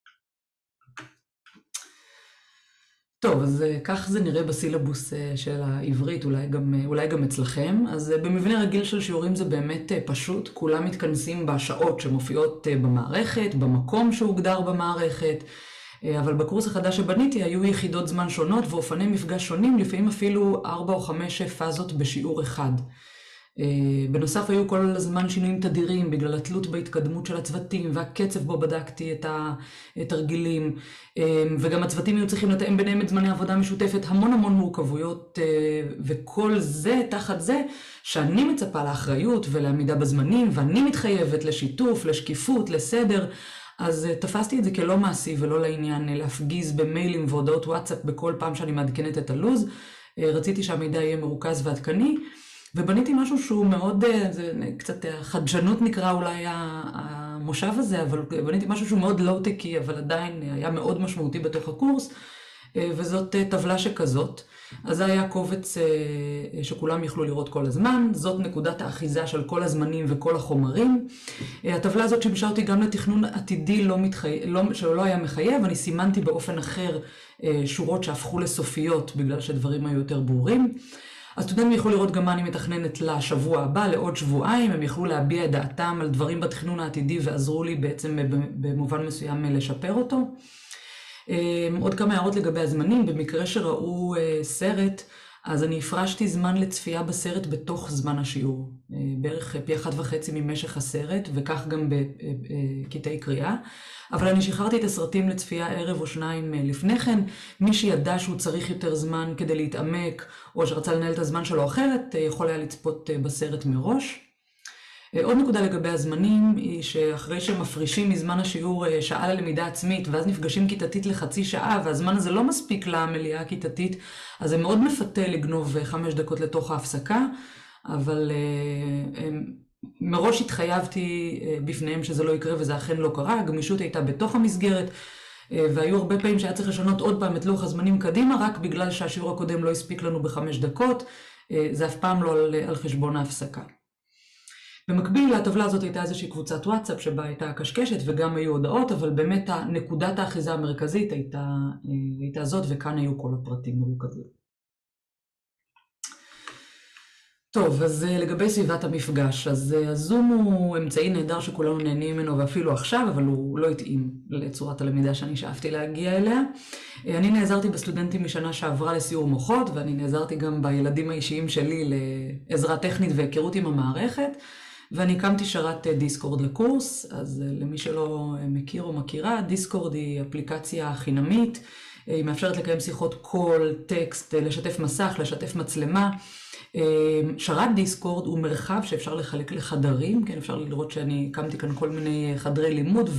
טוב, אז כך זה נראה בסילבוס של העברית, אולי גם, אולי גם אצלכם. אז במבנה רגיל של שיעורים זה באמת פשוט, כולם מתכנסים בשעות שמופיעות במערכת, במקום שהוגדר במערכת, אבל בקורס החדש שבניתי היו יחידות זמן שונות ואופני מפגש שונים, לפעמים אפילו ארבע או חמש פאזות בשיעור אחד. בנוסף היו כל הזמן שינויים תדירים בגלל התלות בהתקדמות של הצוותים והקצב בו בדקתי את התרגילים, וגם הצוותים היו צריכים לתאם ביניהם את זמני עבודה משותפת, המון המון מורכבויות, וכל זה תחת זה שאני מצפה לאחריות ולעמידה בזמנים, ואני מתחייבת לשיתוף, לשקיפות, לסדר. אז תפסתי את זה כלא מעשי ולא לעניין להפגיז במיילים והודעות וואטסאפ בכל פעם שאני מעדכנת את הלוז. רציתי שהמידע יהיה מרוכז ועדכני, ובניתי משהו שהוא מאוד, זה קצת חדשנות נקרא אולי המושב הזה, אבל בניתי משהו שהוא מאוד לואו-טקי, אבל עדיין היה מאוד משמעותי בתוך הקורס, וזאת טבלה שכזאת. אז זה היה קובץ שכולם יכלו לראות כל הזמן, זאת נקודת האחיזה של כל הזמנים וכל החומרים. הטבלה הזאת שימשה אותי גם לתכנון עתידי לא מתחי... לא... שלא היה מחייב, אני סימנתי באופן אחר שורות שהפכו לסופיות בגלל שדברים היו יותר ברורים. הסטודנטים יכלו לראות גם מה אני מתכננת לשבוע הבא, לעוד שבועיים, הם יכלו להביע את דעתם על דברים בתכנון העתידי ועזרו לי בעצם במובן מסוים לשפר אותו. עוד כמה הערות לגבי הזמנים, במקרה שראו סרט, אז אני הפרשתי זמן לצפייה בסרט בתוך זמן השיעור, בערך פי אחת וחצי ממשך הסרט, וכך גם בקטעי קריאה. אבל אני שחררתי את הסרטים לצפייה ערב או שניים לפני כן. מי שידע שהוא צריך יותר זמן כדי להתעמק, או שרצה לנהל את הזמן שלו אחרת, יכול היה לצפות בסרט מראש. עוד נקודה לגבי הזמנים היא שאחרי שמפרישים מזמן השיעור שעה ללמידה עצמית, ואז נפגשים כיתתית לחצי שעה, והזמן הזה לא מספיק למליאה הכיתתית, אז זה מאוד מפתה לגנוב חמש דקות לתוך ההפסקה, אבל מראש התחייבתי בפניהם שזה לא יקרה, וזה אכן לא קרה. הגמישות הייתה בתוך המסגרת, והיו הרבה פעמים שהיה צריך לשנות עוד פעם את לוח הזמנים קדימה, רק בגלל שהשיעור הקודם לא הספיק לנו בחמש דקות, זה אף פעם לא על, על חשבון ההפסקה. במקביל לטבלה הזאת הייתה איזושהי קבוצת וואטסאפ שבה הייתה קשקשת וגם היו הודעות, אבל באמת נקודת האחיזה המרכזית הייתה, הייתה זאת, וכאן היו כל הפרטים מרוכזים. טוב, אז לגבי סביבת המפגש, אז הזום הוא אמצעי נהדר שכולנו נהנים ממנו ואפילו עכשיו, אבל הוא לא התאים לצורת הלמידה שאני שאפתי להגיע אליה. אני נעזרתי בסטודנטים משנה שעברה לסיור מוחות, ואני נעזרתי גם בילדים האישיים שלי לעזרה טכנית והיכרות עם המערכת, ואני הקמתי שרת דיסקורד לקורס. אז למי שלא מכיר או מכירה, דיסקורד היא אפליקציה חינמית, היא מאפשרת לקיים שיחות קול, טקסט, לשתף מסך, לשתף מצלמה. שרת דיסקורד הוא מרחב שאפשר לחלק לחדרים, כן, אפשר לראות שאני הקמתי כאן כל מיני חדרי לימוד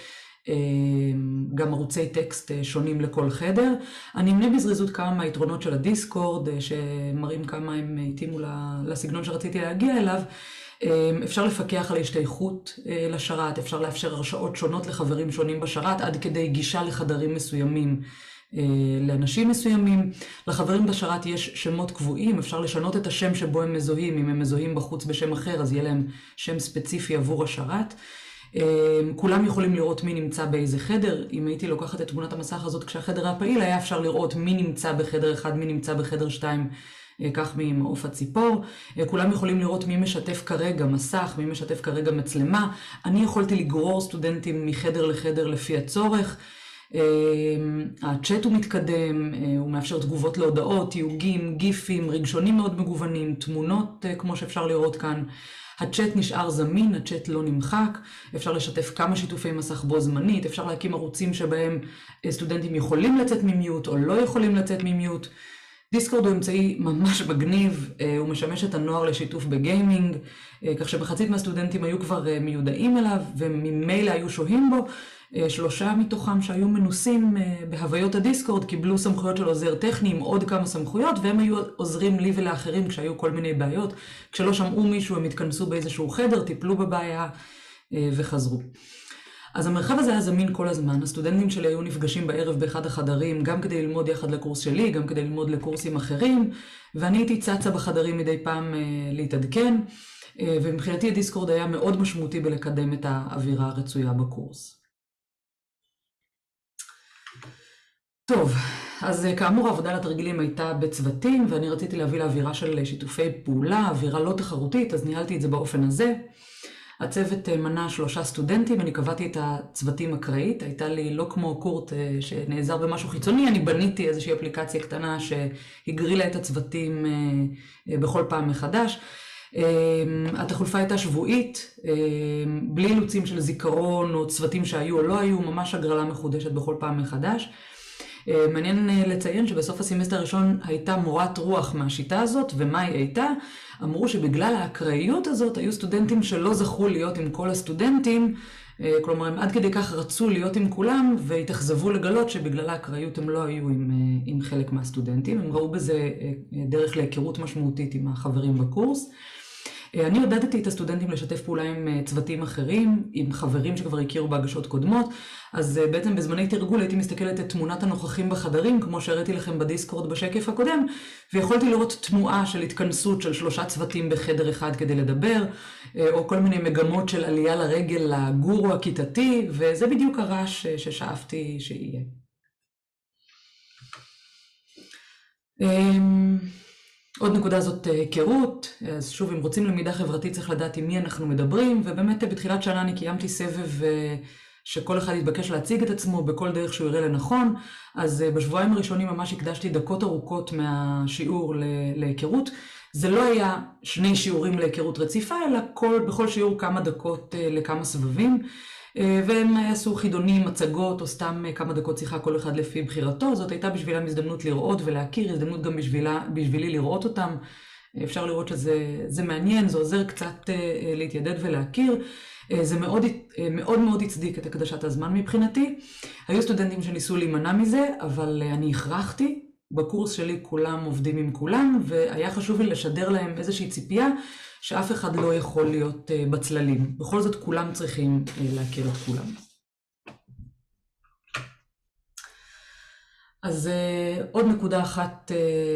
וגם ערוצי טקסט שונים לכל חדר. אני אמנה בזריזות כמה מהיתרונות של הדיסקורד, שמראים כמה הם התאימו לסגנון שרציתי להגיע אליו. אפשר לפקח על ההשתייכות לשרת, אפשר לאפשר הרשאות שונות לחברים שונים בשרת, עד כדי גישה לחדרים מסוימים לאנשים מסוימים. לחברים בשרת יש שמות קבועים, אפשר לשנות את השם שבו הם מזוהים, אם הם מזוהים בחוץ בשם אחר אז יהיה להם שם ספציפי עבור השרת. כולם יכולים לראות מי נמצא באיזה חדר. אם הייתי לוקחת את תמונת המסך הזאת כשהחדר היה פעיל, היה אפשר לראות מי נמצא בחדר אחד, מי נמצא בחדר שתיים, כך ממעוף הציפור. כולם יכולים לראות מי משתף כרגע מסך, מי משתף כרגע מצלמה. אני יכולתי לגרור סטודנטים מחדר לחדר לפי הצורך. הצ'אט הוא מתקדם, הוא מאפשר תגובות להודעות, תיוגים, גיפים, רגשונים מאוד מגוונים, תמונות כמו שאפשר לראות כאן. הצ'אט נשאר זמין, הצ'אט לא נמחק, אפשר לשתף כמה שיתופי מסך בו זמנית, אפשר להקים ערוצים שבהם סטודנטים יכולים לצאת ממיוט או לא יכולים לצאת ממיוט. דיסקורד הוא אמצעי ממש מגניב, הוא משמש את הנוער לשיתוף בגיימינג, כך שמחצית מהסטודנטים היו כבר מיודעים אליו וממילא היו שוהים בו. שלושה מתוכם שהיו מנוסים בהוויות הדיסקורד קיבלו סמכויות של עוזר טכני עם עוד כמה סמכויות, והם היו עוזרים לי ולאחרים כשהיו כל מיני בעיות. כשלא שמעו מישהו הם התכנסו באיזשהו חדר, טיפלו בבעיה וחזרו. אז המרחב הזה היה זמין כל הזמן. הסטודנטים שלי היו נפגשים בערב באחד החדרים, גם כדי ללמוד יחד לקורס שלי, גם כדי ללמוד לקורסים אחרים, ואני הייתי צצה בחדרים מדי פעם להתעדכן, ומבחינתי הדיסקורד היה מאוד משמעותי בלקדם את האווירה הרצויה בקורס. טוב, אז כאמור העבודה לתרגילים הייתה בצוותים, ואני רציתי להביא לאווירה של שיתופי פעולה, אווירה לא תחרותית, אז ניהלתי את זה באופן הזה. הצוות מנה שלושה סטודנטים, אני קבעתי את הצוותים אקראית, הייתה לי לא כמו קורט שנעזר במשהו חיצוני, אני בניתי איזושהי אפליקציה קטנה שהגרילה את הצוותים בכל פעם מחדש. התחלופה הייתה שבועית, בלי אילוצים של זיכרון או צוותים שהיו או לא היו, ממש הגרלה מחודשת בכל פעם מחדש. מעניין לציין שבסוף הסמסטר הראשון הייתה מורת רוח מהשיטה הזאת, ומה היא הייתה? אמרו שבגלל האקראיות הזאת היו סטודנטים שלא זכו להיות עם כל הסטודנטים, כלומר הם עד כדי כך רצו להיות עם כולם והתאכזבו לגלות שבגלל האקראיות הם לא היו עם, עם חלק מהסטודנטים, הם ראו בזה דרך להיכרות משמעותית עם החברים בקורס. אני עודדתי את הסטודנטים לשתף פעולה עם צוותים אחרים, עם חברים שכבר הכירו בהגשות קודמות, אז בעצם בזמני תרגול הייתי מסתכלת את תמונת הנוכחים בחדרים, כמו שהראיתי לכם בדיסקורד בשקף הקודם, ויכולתי לראות תנועה של התכנסות של שלושה צוותים בחדר אחד כדי לדבר, או כל מיני מגמות של עלייה לרגל לגורו הכיתתי, וזה בדיוק הרעש ששאפתי שיהיה. עוד נקודה זאת היכרות, אז שוב אם רוצים למידה חברתית צריך לדעת עם מי אנחנו מדברים, ובאמת בתחילת שנה אני קיימתי סבב שכל אחד יתבקש להציג את עצמו בכל דרך שהוא יראה לנכון, אז בשבועיים הראשונים ממש הקדשתי דקות ארוכות מהשיעור להיכרות. זה לא היה שני שיעורים להיכרות רציפה, אלא כל, בכל שיעור כמה דקות לכמה סבבים, והם עשו חידונים, מצגות או סתם כמה דקות שיחה כל אחד לפי בחירתו. זאת הייתה בשבילם הזדמנות לראות ולהכיר, הזדמנות גם בשבילה, בשבילי לראות אותם. אפשר לראות שזה זה מעניין, זה עוזר קצת להתיידד ולהכיר. זה מאוד מאוד מאוד הצדיק את הקדשת הזמן מבחינתי. היו סטודנטים שניסו להימנע מזה, אבל אני הכרחתי. בקורס שלי כולם עובדים עם כולם, והיה חשוב לי לשדר להם איזושהי ציפייה שאף אחד לא יכול להיות בצללים. בכל זאת כולם צריכים להכיר את כולם. אז עוד נקודה אחת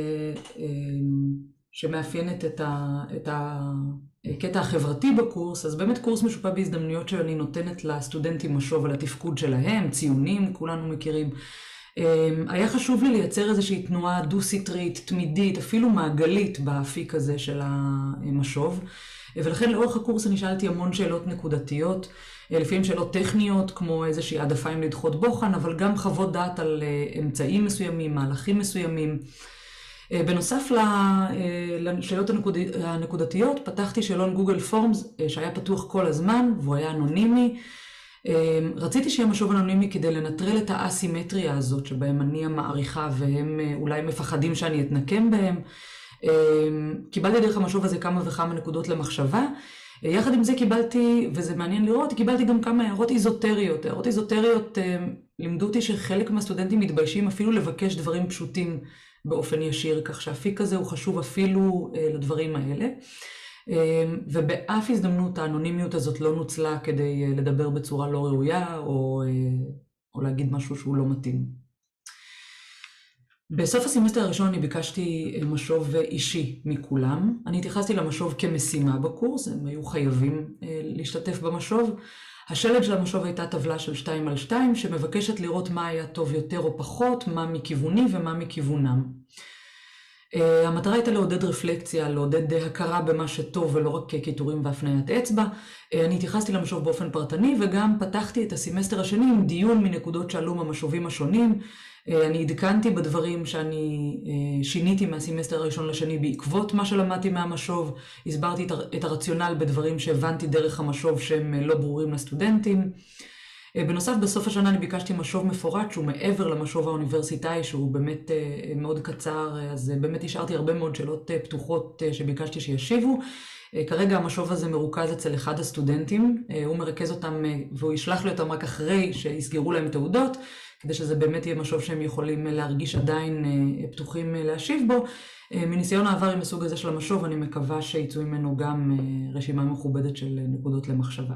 שמאפיינת את ה... את ה... קטע החברתי בקורס, אז באמת קורס משופע בהזדמנויות שאני נותנת לסטודנטים משוב על התפקוד שלהם, ציונים, כולנו מכירים. היה חשוב לי לייצר איזושהי תנועה דו-סטרית, תמידית, אפילו מעגלית באפיק הזה של המשוב, ולכן לאורך הקורס אני שאלתי המון שאלות נקודתיות, לפעמים שאלות טכניות כמו איזושהי העדפה עם לדחות בוחן, אבל גם חוות דעת על אמצעים מסוימים, מהלכים מסוימים. בנוסף לשאלות הנקודתיות, פתחתי שאלון גוגל פורמס שהיה פתוח כל הזמן, והוא היה אנונימי. רציתי שיהיה משוב אנונימי כדי לנטרל את האסימטריה הזאת, שבהם אני המעריכה והם אולי מפחדים שאני אתנקם בהם. קיבלתי דרך המשוב הזה כמה וכמה נקודות למחשבה. יחד עם זה קיבלתי, וזה מעניין לראות, קיבלתי גם כמה הערות איזוטריות. הערות איזוטריות לימדו אותי שחלק מהסטודנטים מתביישים אפילו לבקש דברים פשוטים באופן ישיר, כך שהאפיק הזה הוא חשוב אפילו לדברים האלה. ובאף הזדמנות האנונימיות הזאת לא נוצלה כדי לדבר בצורה לא ראויה או, או להגיד משהו שהוא לא מתאים. בסוף הסמסטר הראשון אני ביקשתי משוב אישי מכולם. אני התייחסתי למשוב כמשימה בקורס, הם היו חייבים להשתתף במשוב. השלד של המשוב הייתה טבלה של שתיים על שתיים שמבקשת לראות מה היה טוב יותר או פחות, מה מכיווני ומה מכיוונם. המטרה הייתה לעודד רפלקציה, לעודד הכרה במה שטוב ולא רק כיתורים והפניית אצבע. אני התייחסתי למשוב באופן פרטני וגם פתחתי את הסמסטר השני עם דיון מנקודות שעלו מהמשובים השונים. אני עדכנתי בדברים שאני שיניתי מהסמסטר הראשון לשני בעקבות מה שלמדתי מהמשוב. הסברתי את הרציונל בדברים שהבנתי דרך המשוב שהם לא ברורים לסטודנטים. בנוסף, בסוף השנה אני ביקשתי משוב מפורט שהוא מעבר למשוב האוניברסיטאי, שהוא באמת מאוד קצר, אז באמת השארתי הרבה מאוד שאלות פתוחות שביקשתי שישיבו. כרגע המשוב הזה מרוכז אצל אחד הסטודנטים, הוא מרכז אותם והוא ישלח לי אותם רק אחרי שיסגרו להם תעודות, כדי שזה באמת יהיה משוב שהם יכולים להרגיש עדיין פתוחים להשיב בו. מניסיון העבר עם הסוג הזה של המשוב, אני מקווה שיצאו ממנו גם רשימה מכובדת של נקודות למחשבה.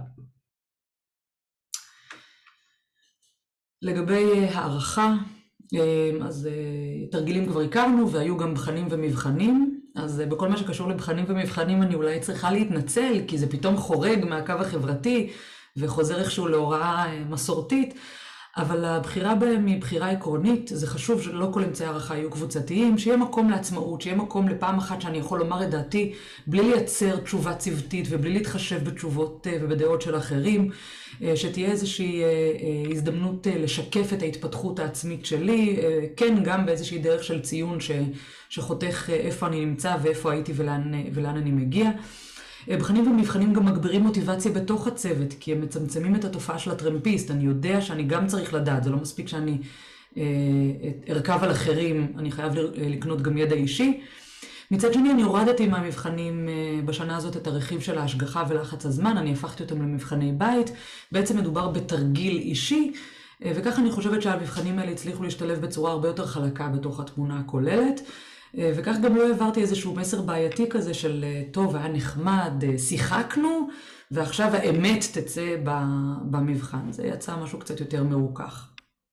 לגבי הערכה, אז תרגילים כבר הכרנו והיו גם בחנים ומבחנים, אז בכל מה שקשור לבחנים ומבחנים אני אולי צריכה להתנצל, כי זה פתאום חורג מהקו החברתי וחוזר איכשהו להוראה מסורתית, אבל הבחירה בהם היא בחירה עקרונית, זה חשוב שלא כל אמצעי הערכה יהיו קבוצתיים, שיהיה מקום לעצמאות, שיהיה מקום לפעם אחת שאני יכול לומר את דעתי, בלי לייצר תשובה צוותית ובלי להתחשב בתשובות ובדעות של אחרים, שתהיה איזושהי הזדמנות לשקף את ההתפתחות העצמית שלי, כן, גם באיזושהי דרך של ציון ש, שחותך איפה אני נמצא ואיפה הייתי ולאן, ולאן אני מגיע. בחנים ומבחנים גם מגבירים מוטיבציה בתוך הצוות, כי הם מצמצמים את התופעה של הטרמפיסט. אני יודע שאני גם צריך לדעת, זה לא מספיק שאני אה, ארכב על אחרים, אני חייב לקנות גם ידע אישי. מצד שני, אני הורדתי מהמבחנים אה, בשנה הזאת את הרכיב של ההשגחה ולחץ הזמן, אני הפכתי אותם למבחני בית. בעצם מדובר בתרגיל אישי, אה, וכך אני חושבת שהמבחנים האלה הצליחו להשתלב בצורה הרבה יותר חלקה בתוך התמונה הכוללת. וכך גם לא העברתי איזשהו מסר בעייתי כזה של טוב, היה נחמד, שיחקנו, ועכשיו האמת תצא במבחן. זה יצא משהו קצת יותר מרוכך.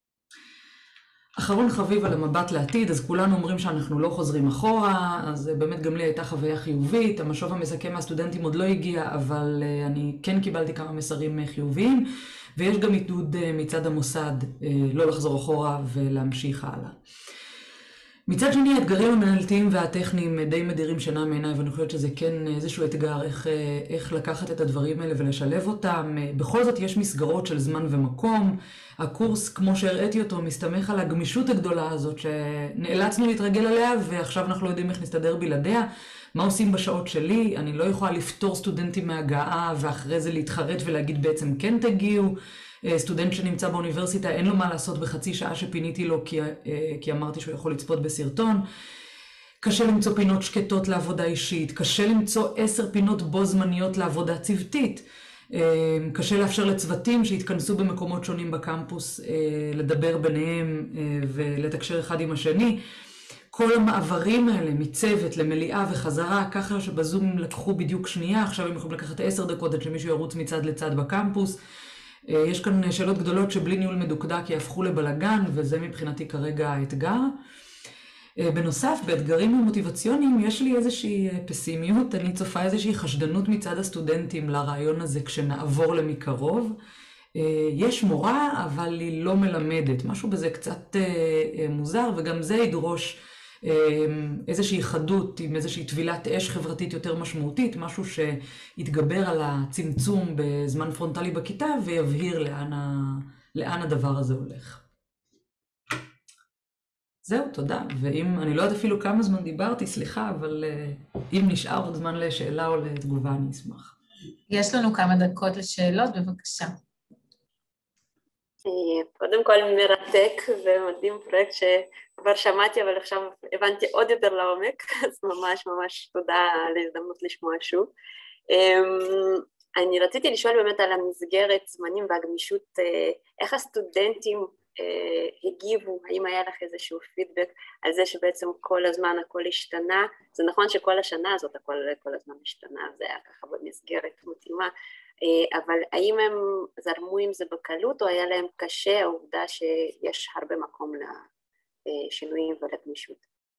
אחרון חביב על המבט לעתיד, אז כולנו אומרים שאנחנו לא חוזרים אחורה, אז באמת גם לי הייתה חוויה חיובית, המשוב המסכם מהסטודנטים עוד לא הגיע, אבל אני כן קיבלתי כמה מסרים חיוביים, ויש גם עידוד מצד המוסד לא לחזור אחורה ולהמשיך הלאה. מצד שני, האתגרים המנהלתיים והטכניים די מדירים שינה מעיניי, ואני חושבת שזה כן איזשהו אתגר, איך, איך לקחת את הדברים האלה ולשלב אותם. בכל זאת יש מסגרות של זמן ומקום. הקורס, כמו שהראיתי אותו, מסתמך על הגמישות הגדולה הזאת שנאלצנו להתרגל עליה, ועכשיו אנחנו לא יודעים איך נסתדר בלעדיה. מה עושים בשעות שלי? אני לא יכולה לפתור סטודנטים מהגעה, ואחרי זה להתחרט ולהגיד בעצם כן תגיעו. סטודנט שנמצא באוניברסיטה, אין לו מה לעשות בחצי שעה שפיניתי לו, כי, כי אמרתי שהוא יכול לצפות בסרטון. קשה למצוא פינות שקטות לעבודה אישית, קשה למצוא עשר פינות בו זמניות לעבודה צוותית. קשה לאפשר לצוותים שהתכנסו במקומות שונים בקמפוס לדבר ביניהם ולתקשר אחד עם השני. כל המעברים האלה מצוות למליאה וחזרה, ככה שבזום לקחו בדיוק שנייה, עכשיו הם יכולים לקחת עשר דקות עד שמישהו ירוץ מצד לצד בקמפוס. יש כאן שאלות גדולות שבלי ניהול מדוקדק יהפכו לבלגן, וזה מבחינתי כרגע האתגר. בנוסף, באתגרים המוטיבציוניים יש לי איזושהי פסימיות, אני צופה איזושהי חשדנות מצד הסטודנטים לרעיון הזה כשנעבור למקרוב. יש מורה, אבל היא לא מלמדת, משהו בזה קצת מוזר, וגם זה ידרוש איזושהי חדות עם איזושהי טבילת אש חברתית יותר משמעותית, משהו שיתגבר על הצמצום בזמן פרונטלי בכיתה ויבהיר לאן, ה... לאן הדבר הזה הולך. זהו, תודה. ואם, אני לא יודעת אפילו כמה זמן דיברתי, סליחה, אבל אם נשאר עוד זמן לשאלה או לתגובה, אני אשמח. יש לנו כמה דקות לשאלות, בבקשה. קודם כל מרתק ומדהים פרויקט שכבר שמעתי, אבל עכשיו הבנתי עוד יותר לעומק, אז ממש ממש תודה על ההזדמנות לשמוע שוב. אני רציתי לשאול באמת על המסגרת זמנים והגמישות, איך הסטודנטים הגיבו, האם היה לך איזשהו פידבק על זה שבעצם כל הזמן הכל השתנה, זה נכון שכל השנה הזאת הכל כל הזמן השתנה, זה היה ככה במסגרת מתאימה, אבל האם הם זרמו עם זה בקלות או היה להם קשה העובדה שיש הרבה מקום לשינויים ולגמישות?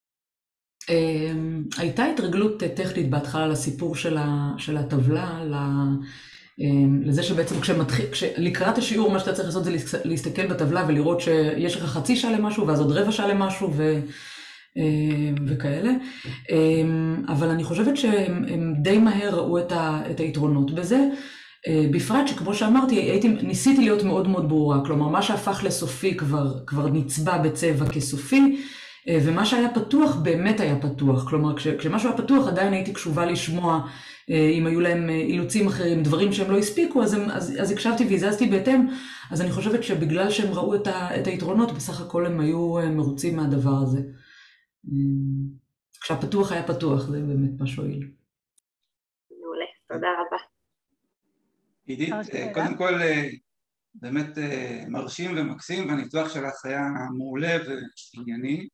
הייתה התרגלות טכנית בהתחלה לסיפור של הטבלה, לזה שבעצם כשמתחיל, לקראת השיעור מה שאתה צריך לעשות זה להסתכל בטבלה ולראות שיש לך חצי שעה למשהו ואז עוד רבע שעה למשהו ו... וכאלה, אבל אני חושבת שהם די מהר ראו את, ה... את היתרונות בזה, בפרט שכמו שאמרתי, הייתי, ניסיתי להיות מאוד מאוד ברורה, כלומר מה שהפך לסופי כבר, כבר נצבע בצבע כסופי, ומה שהיה פתוח באמת היה פתוח, כלומר כש, כשמשהו היה פתוח עדיין הייתי קשובה לשמוע אם היו להם אילוצים אחרים, דברים שהם לא הספיקו, אז, הם, אז, אז הקשבתי והזזתי בהתאם, אז אני חושבת שבגלל שהם ראו את, ה, את היתרונות, בסך הכל הם היו מרוצים מהדבר הזה. כשהפתוח היה פתוח, זה באמת מה שואל. תודה רבה. עידית, קודם כל באמת מרשים ומקסים, והניתוח שלך היה מעולה וענייני.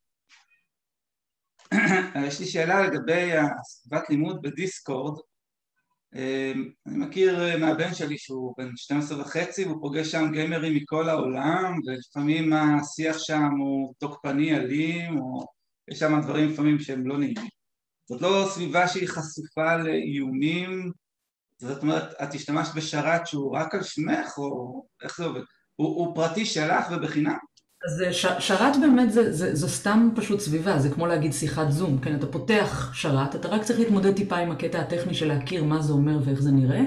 יש לי שאלה לגבי הסביבת לימוד בדיסקורד. אני מכיר מהבן שלי שהוא בן שתים עשרה וחצי, והוא פוגש שם גיימרים מכל העולם, ולפעמים השיח שם הוא תוקפני אלים, או יש שם דברים לפעמים שהם לא נעימים. זאת לא סביבה שהיא חשופה לאיומים, זאת אומרת, את השתמשת בשרת שהוא רק על שמך, או איך זה עובד? הוא, הוא פרטי שלך ובחינם? אז ש, שרת באמת זה, זה, זו סתם פשוט סביבה, זה כמו להגיד שיחת זום, כן? אתה פותח שרת, אתה רק צריך להתמודד טיפה עם הקטע הטכני של להכיר מה זה אומר ואיך זה נראה.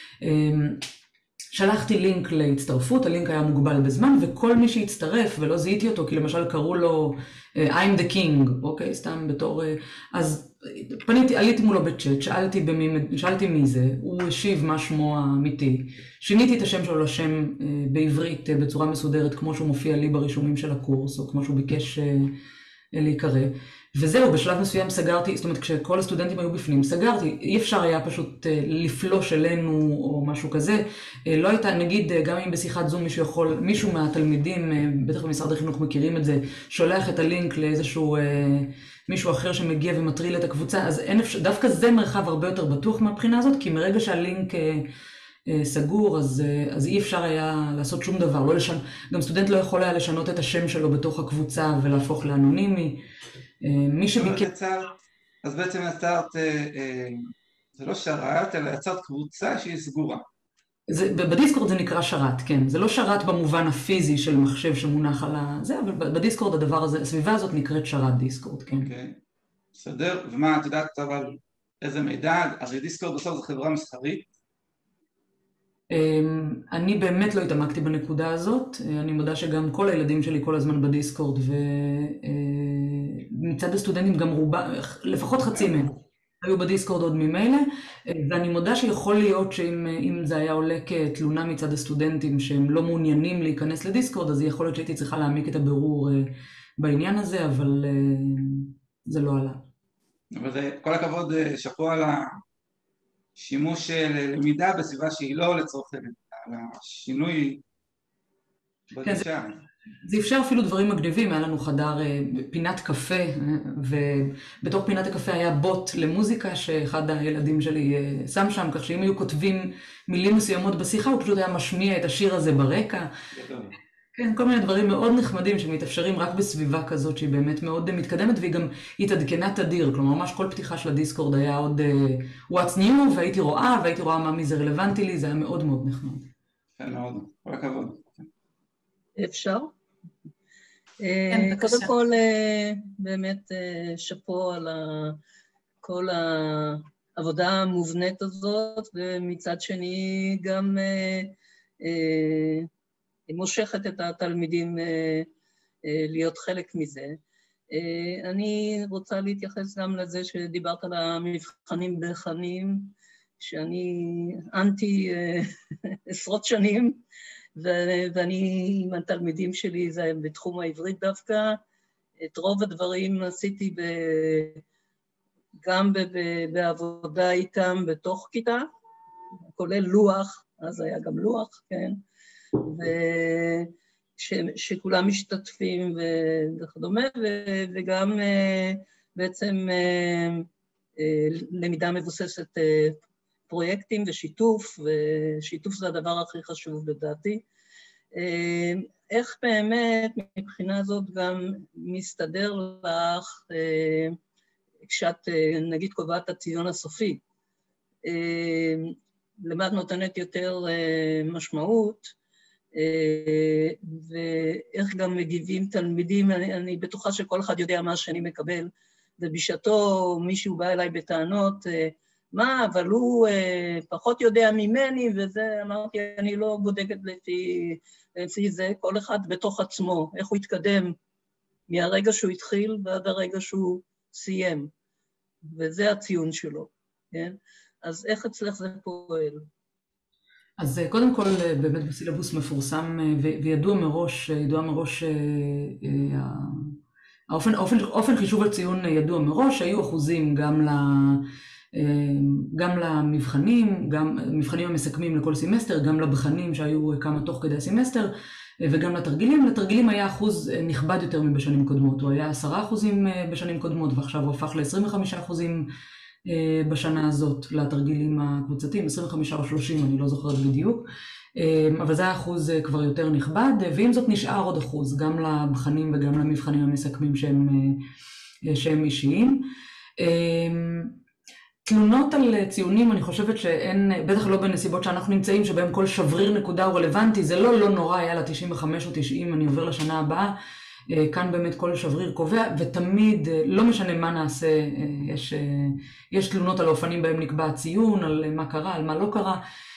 שלחתי לינק להצטרפות, הלינק היה מוגבל בזמן, וכל מי שהצטרף, ולא זיהיתי אותו, כי למשל קראו לו I'm the king, אוקיי, סתם בתור... אז פניתי, עליתי מולו בצ'אט, שאלתי, במי, שאלתי מי זה, הוא השיב מה שמו האמיתי, שיניתי את השם שלו לשם בעברית בצורה מסודרת, כמו שהוא מופיע לי ברישומים של הקורס, או כמו שהוא ביקש להיקרא. וזהו, בשלב מסוים סגרתי, זאת אומרת, כשכל הסטודנטים היו בפנים, סגרתי, אי אפשר היה פשוט לפלוש אלינו או משהו כזה. לא הייתה, נגיד, גם אם בשיחת זום מישהו יכול, מישהו מהתלמידים, בטח במשרד החינוך מכירים את זה, שולח את הלינק לאיזשהו מישהו אחר שמגיע ומטריל את הקבוצה, אז אין אפשר, דווקא זה מרחב הרבה יותר בטוח מהבחינה הזאת, כי מרגע שהלינק סגור, אז, אז אי אפשר היה לעשות שום דבר. לא לשנ... גם סטודנט לא יכול היה לשנות את השם שלו בתוך הקבוצה ולהפוך לאנונימי. מי שביקר... אז בעצם יצרת, זה לא שרת, אלא יצרת קבוצה שהיא סגורה. זה, בדיסקורד זה נקרא שרת, כן. זה לא שרת במובן הפיזי של מחשב שמונח על ה... זה, אבל בדיסקורד הדבר הזה, הסביבה הזאת נקראת שרת דיסקורד, כן. אוקיי, בסדר. ומה, את יודעת אבל איזה מידע? הרי דיסקורד בסוף זו חברה מסחרית. אני באמת לא התעמקתי בנקודה הזאת, אני מודה שגם כל הילדים שלי כל הזמן בדיסקורד, ומצד הסטודנטים גם רובה, לפחות חצי מהם, היו בדיסקורד עוד ממילא, ואני מודה שיכול להיות שאם זה היה עולה כתלונה מצד הסטודנטים שהם לא מעוניינים להיכנס לדיסקורד, אז יכול להיות שהייתי צריכה להעמיק את הבירור בעניין הזה, אבל זה לא עלה. אבל זה, כל הכבוד, שאפו על ה... שימוש ללמידה בסביבה שהיא לא לצורך למידה, על השינוי בגישה. זה, זה אפשר אפילו דברים מגניבים, היה לנו חדר פינת קפה, ובתוך פינת הקפה היה בוט למוזיקה שאחד הילדים שלי שם שם, כך שאם היו כותבים מילים מסוימות בשיחה, הוא פשוט היה משמיע את השיר הזה ברקע. כן, כל מיני דברים מאוד נחמדים שמתאפשרים רק בסביבה כזאת שהיא באמת מאוד מתקדמת, והיא גם התעדכנה תדיר, כלומר ממש כל פתיחה של הדיסקורד היה עוד uh, what's new, והייתי רואה, והייתי רואה מה מזה רלוונטי לי, זה היה מאוד מאוד נחמד. כן, מאוד, כל הכבוד. אפשר? קודם כל, באמת שפו על כל העבודה המובנית הזאת, ומצד שני גם... היא מושכת את התלמידים להיות חלק מזה. אני רוצה להתייחס גם לזה שדיברת על המבחנים בחנים, שאני אנטי עשרות שנים, ואני עם התלמידים שלי, זה בתחום העברית דווקא, את רוב הדברים עשיתי גם בעבודה איתם בתוך כיתה, כולל לוח, אז היה גם לוח, כן, ושכולם משתתפים וכדומה, וגם בעצם למידה מבוססת פרויקטים ושיתוף, ושיתוף זה הדבר הכי חשוב לדעתי. איך באמת מבחינה זאת גם מסתדר לך כשאת נגיד קובעת את הציון הסופי, למה את נותנת יותר משמעות, ואיך גם מגיבים תלמידים, אני, אני בטוחה שכל אחד יודע מה שאני מקבל, ובשעתו מישהו בא אליי בטענות, מה, אבל הוא פחות יודע ממני, וזה, אמרתי, אני לא בודקת לפי, לפי זה, כל אחד בתוך עצמו, איך הוא התקדם מהרגע שהוא התחיל ועד הרגע שהוא סיים, וזה הציון שלו, כן? אז איך אצלך זה פועל? אז קודם כל, באמת בסילבוס מפורסם וידוע מראש, ידוע מראש, האופן, האופן, האופן חישוב הציון ידוע מראש, היו אחוזים גם גם למבחנים, גם מבחנים המסכמים לכל סמסטר, גם לבחנים שהיו כמה תוך כדי הסמסטר, וגם לתרגילים. לתרגילים היה אחוז נכבד יותר מבשנים קודמות, הוא היה עשרה אחוזים בשנים קודמות, ועכשיו הוא הפך ל-עשרים וחמישה אחוזים בשנה הזאת לתרגילים הקבוצתיים, עשרים וחמישה או שלושים, אני לא זוכרת בדיוק, אבל זה האחוז כבר יותר נכבד, ועם זאת נשאר עוד אחוז, גם לבחנים וגם למבחנים המסכמים שהם, שהם אישיים. תלונות על ציונים, אני חושבת שאין, בטח לא בנסיבות שאנחנו נמצאים, שבהם כל שבריר נקודה הוא רלוונטי, זה לא לא נורא, היה לה תשעים וחמש או תשעים, אני עובר לשנה הבאה, כאן באמת כל שבריר קובע, ותמיד, לא משנה מה נעשה, יש, יש תלונות על האופנים בהם נקבע הציון, על מה קרה, על מה לא קרה.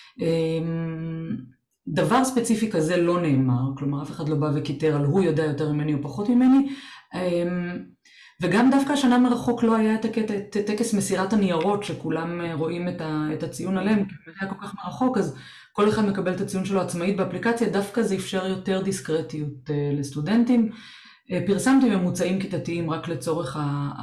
דבר ספציפי כזה לא נאמר, כלומר אף אחד לא בא וכיתר על הוא יודע יותר ממני או פחות ממני, וגם דווקא השנה מרחוק לא היה את טקס מסירת הניירות שכולם רואים את הציון עליהם, כי זה היה כל כך מרחוק, אז כל אחד מקבל את הציון שלו עצמאית באפליקציה, דווקא זה אפשר יותר דיסקרטיות לסטודנטים. פרסמתי ממוצעים כיתתיים רק לצורך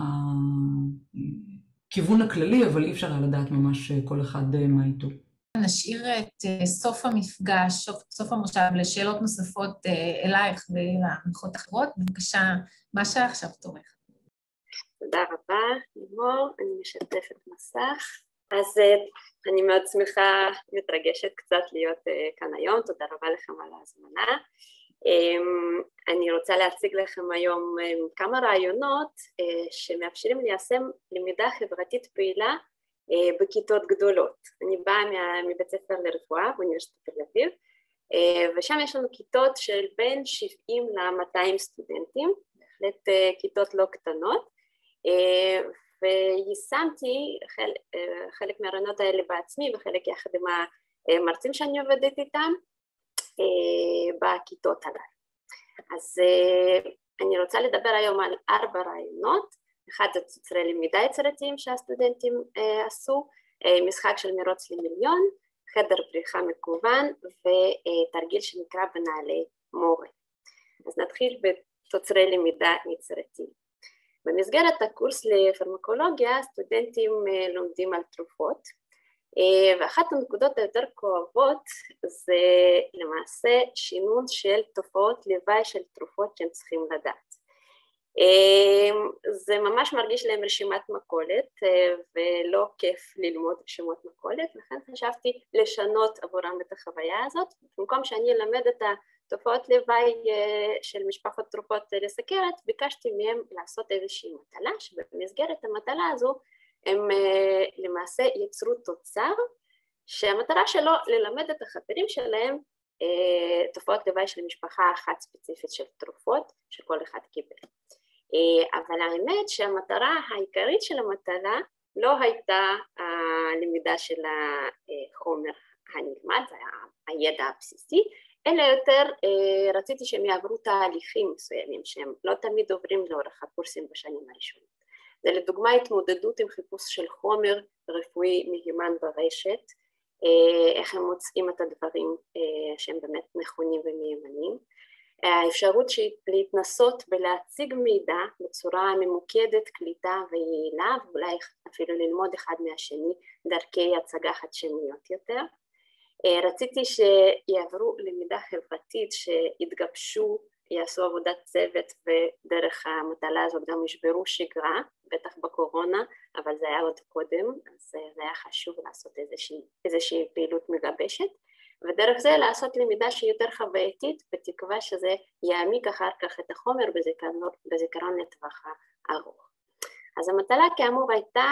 הכיוון הכללי, אבל אי אפשר היה לדעת ממש כל אחד מה איתו. נשאיר את סוף המפגש, סוף, סוף המושב, לשאלות נוספות אלייך ולמנחות אחרות. בבקשה, מה שעכשיו תורך. תודה רבה, לימור, אני משתפת מסך. אז אני מאוד שמחה, מתרגשת קצת להיות כאן היום, תודה רבה לכם על ההזמנה. אני רוצה להציג לכם היום כמה רעיונות שמאפשרים ליישם למידה חברתית פעילה בכיתות גדולות. אני באה מבית ספר לרפואה באוניברסיטת תל אביב, ושם יש לנו כיתות של בין שבעים ל-מאתיים סטודנטים, בהחלט כיתות לא קטנות, ויישמתי חלק, חלק מהרעיונות האלה בעצמי וחלק יחד עם המרצים שאני עובדת איתם בכיתות הללו. אז אני רוצה לדבר היום על ארבע רעיונות. אחד זה תוצרי למידה יצירתיים שהסטודנטים עשו, משחק של מרוץ למיליון, חדר פריחה מקוון ותרגיל שנקרא בנעלי מורה. אז נתחיל בתוצרי למידה יצירתיים. במסגרת הקורס לפרמקולוגיה סטודנטים לומדים על תרופות, ואחת הנקודות היותר כואבות זה למעשה שינון של תופעות לוואי של תרופות שהם צריכים לדעת. זה ממש מרגיש להם רשימת מכולת ולא כיף ללמוד רשימות מכולת, לכן חשבתי לשנות עבורם את החוויה הזאת. במקום שאני אלמד את התופעות לוואי של משפחות תרופות לסכרת, ביקשתי מהם לעשות איזושהי מטלה, שבמסגרת המטלה הזו הם למעשה יצרו תוצר שהמטרה שלו ללמד את החברים שלהם תופעות לוואי של משפחה אחת ספציפית של תרופות שכל אחד קיבל. אבל האמת שהמטרה העיקרית של המטלה לא הייתה הלמידה של החומר הנלמד, זה היה הידע הבסיסי, אלא יותר רציתי שהם יעברו תהליכים מסוימים שהם לא תמיד עוברים לאורך הקורסים בשנים הראשונות. זה לדוגמה התמודדות עם חיפוש של חומר רפואי מהימן ברשת, איך הם מוצאים את הדברים שהם באמת נכונים ומהימנים, האפשרות להתנסות ולהציג מידע בצורה ממוקדת, קליטה ויעילה, ואולי אפילו ללמוד אחד מהשני דרכי הצגה חדשניות יותר. רציתי שיעברו למידה חברתית, שיתגבשו, יעשו עבודת צוות, ודרך המטלה הזאת גם ישברו שגרה, בטח בקורונה, אבל זה היה עוד קודם, אז זה היה חשוב לעשות איזושהי, איזושהי פעילות מגבשת. ודרך זה לעשות למידה שהיא יותר חווייתית, בתקווה שזה יעמיק אחר כך את החומר בזיכרון, בזיכרון לטווח הארוך. אז המטלה כאמור הייתה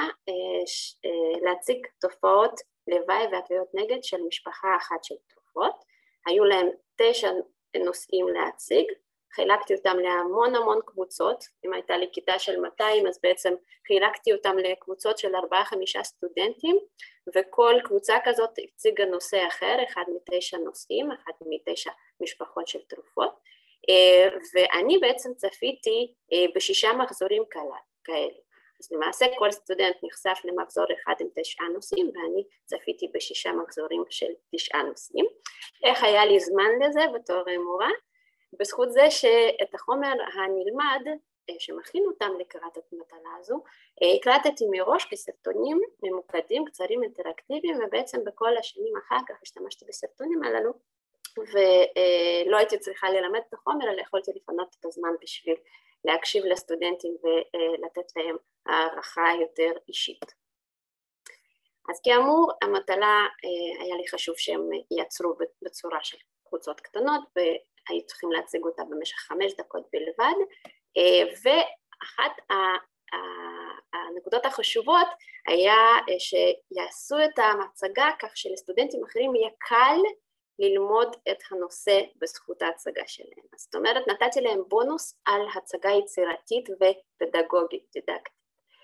להציג תופעות לוואי והתוויות נגד של משפחה אחת של תרופות. היו להם תשע נושאים להציג, חילקתי אותם להמון המון קבוצות, אם הייתה לי כיתה של מאתיים אז בעצם חילקתי אותם לקבוצות של ארבעה חמישה סטודנטים, וכל קבוצה כזאת הציגה נושא אחר, אחד מתשע נושאים, אחד מתשע משפחות של תרופות, ואני בעצם צפיתי בשישה מחזורים כאלה. אז למעשה כל סטודנט נחשף למחזור אחד עם תשעה נושאים, ואני צפיתי בשישה מחזורים של תשעה נושאים. איך היה לי זמן לזה בתור מורה? בזכות זה שאת החומר הנלמד שמכין אותם לקראת המטלה הזו, הקלטתי מראש כסרטונים ממוקדים, קצרים אינטראקטיביים, ובעצם בכל השנים אחר כך השתמשתי בסרטונים הללו, ולא הייתי צריכה ללמד את החומר, אלא יכולתי לפנות את הזמן בשביל להקשיב לסטודנטים ולתת להם הערכה יותר אישית. אז כאמור, המטלה היה לי חשוב שהם ייצרו בצורה של קבוצות קטנות, והיו צריכים להציג אותה במשך חמש דקות בלבד, ואחת הנקודות החשובות היה שיעשו את המצגה כך שלסטודנטים אחרים יהיה קל ללמוד את הנושא בזכות ההצגה שלהם. אז זאת אומרת, נתתי להם בונוס על הצגה יצירתית ופדגוגית, דידקטית.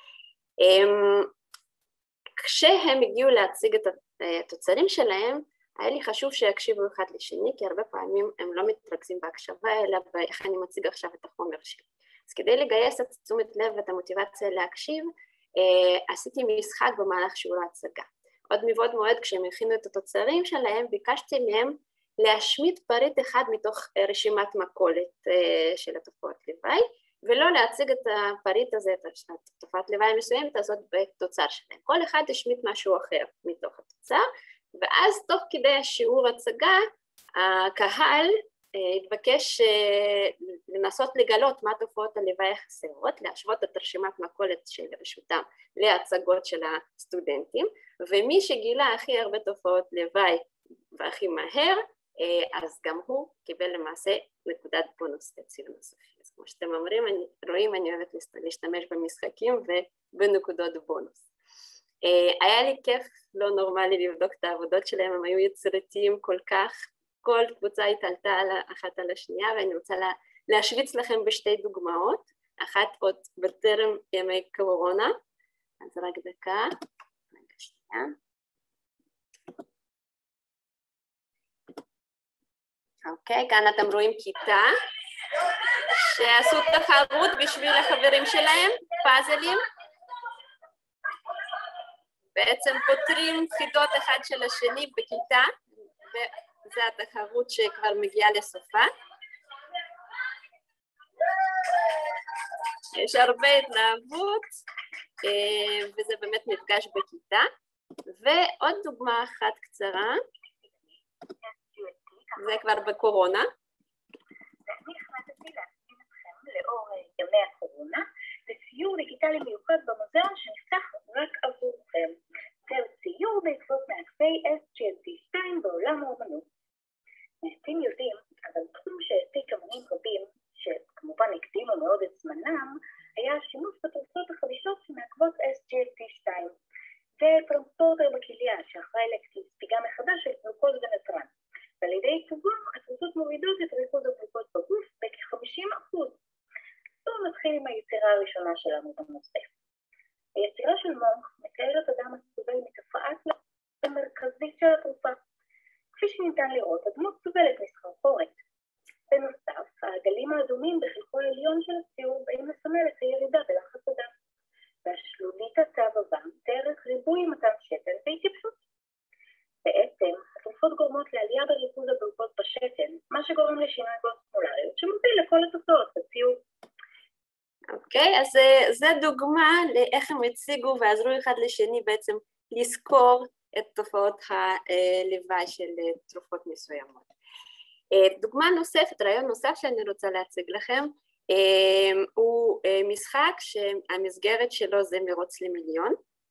כשהם הגיעו להציג את התוצרים שלהם, היה לי חשוב שיקשיבו אחד לשני, כי הרבה פעמים הם לא מתרכזים בהקשבה, אלא באיך אני מציג עכשיו את החומר שלי. אז כדי לגייס את תשומת לב ואת המוטיבציה להקשיב, עשיתי משחק במהלך שיעור ההצגה. עוד מבעוד מועד כשהם הכינו את התוצרים שלהם, ביקשתי מהם להשמיט פריט אחד מתוך רשימת מכולת של התופעות לוואי, ולא להציג את הפריט הזה, את התופעת לוואי המסוימת הזאת בתוצר שלהם. כל אחד השמיט משהו אחר מתוך התוצר, ואז תוך כדי השיעור הצגה, הקהל התבקש לנסות לגלות מה תופעות הלוואי החסרות, להשוות את רשימת מכולת של רשותם להצגות של הסטודנטים, ומי שגילה הכי הרבה תופעות לוואי והכי מהר, אז גם הוא קיבל למעשה נקודת בונוס לציון הסופי. אז כמו שאתם אומרים, אני, רואים, אני אוהבת להשתמש במשחקים ובנקודות בונוס. היה לי כיף לא נורמלי לבדוק את העבודות שלהם, הם היו יצירתיים כל כך, כל קבוצה התעלתה אחת על השנייה, ואני רוצה לה, להשוויץ לכם בשתי דוגמאות, אחת עוד בטרם ימי קורונה, אז רק דקה, רגע שנייה. אוקיי, כאן אתם רואים כיתה שעשו תחרות בשביל החברים שלהם, פאזלים. בעצם פותרים חידות אחד של השני בכיתה, וזו התחרות שכבר מגיעה לסופה. יש הרבה התלהבות, וזה באמת מפגש בכיתה. ועוד דוגמה אחת קצרה, זה כבר בקורונה. ואני החלטתי להזמין אתכם לאור ימי הקורונה לציור דיגיטלי מיוחד במוזיאון שנפתח רק עבורכם. זהו ציור בעקבות מעקבי אס ג'י אל טי שתיים בעולם האומנות. מעטים יודעים, אבל תחום שהעתיק אמנים רבים, שכמובן הקדימו מאוד את זמנם, היה השימוש בתרופות החדישות שמעקבות אס ג'י אל טי שתיים. זה טרנספורטר בכליה שאחראי לספיגה מחדש של גלוקוז ונתרן. ועל ידי עיצובו, התרופות מורידות את ריכוז הגלוקוז בגוף בכ-חמישים אחוז. בואו נתחיל עם היצירה הראשונה שלנו בנושא. היצירה של מונק מתארת אדם הסובל מתופעת המרכזית של התרופה. כפי שניתן לראות, הדמות סובלת מסחרחורת. בנוסף, העגלים האדומים בחלקו העליון של הציור באים לסמל את הירידה בלחץ הדם. והשלולית הצו הבא מתארת ריבוי מתן שתן והתייבשות. בעצם, התרופות גורמות לעלייה בריכוז הגלוקוז בשתן, מה שגורם לשינוי באוסמולריות, שמוביל לכל התוצאות בציור. אוקיי, אז זו דוגמה לאיך הם הציגו ועזרו אחד לשני בעצם לזכור את תופעות הלוואי של תרופות מסוימות. דוגמה נוספת, רעיון נוסף שאני רוצה להציג לכם, הוא משחק שהמסגרת שלו זה מרוץ למיליון.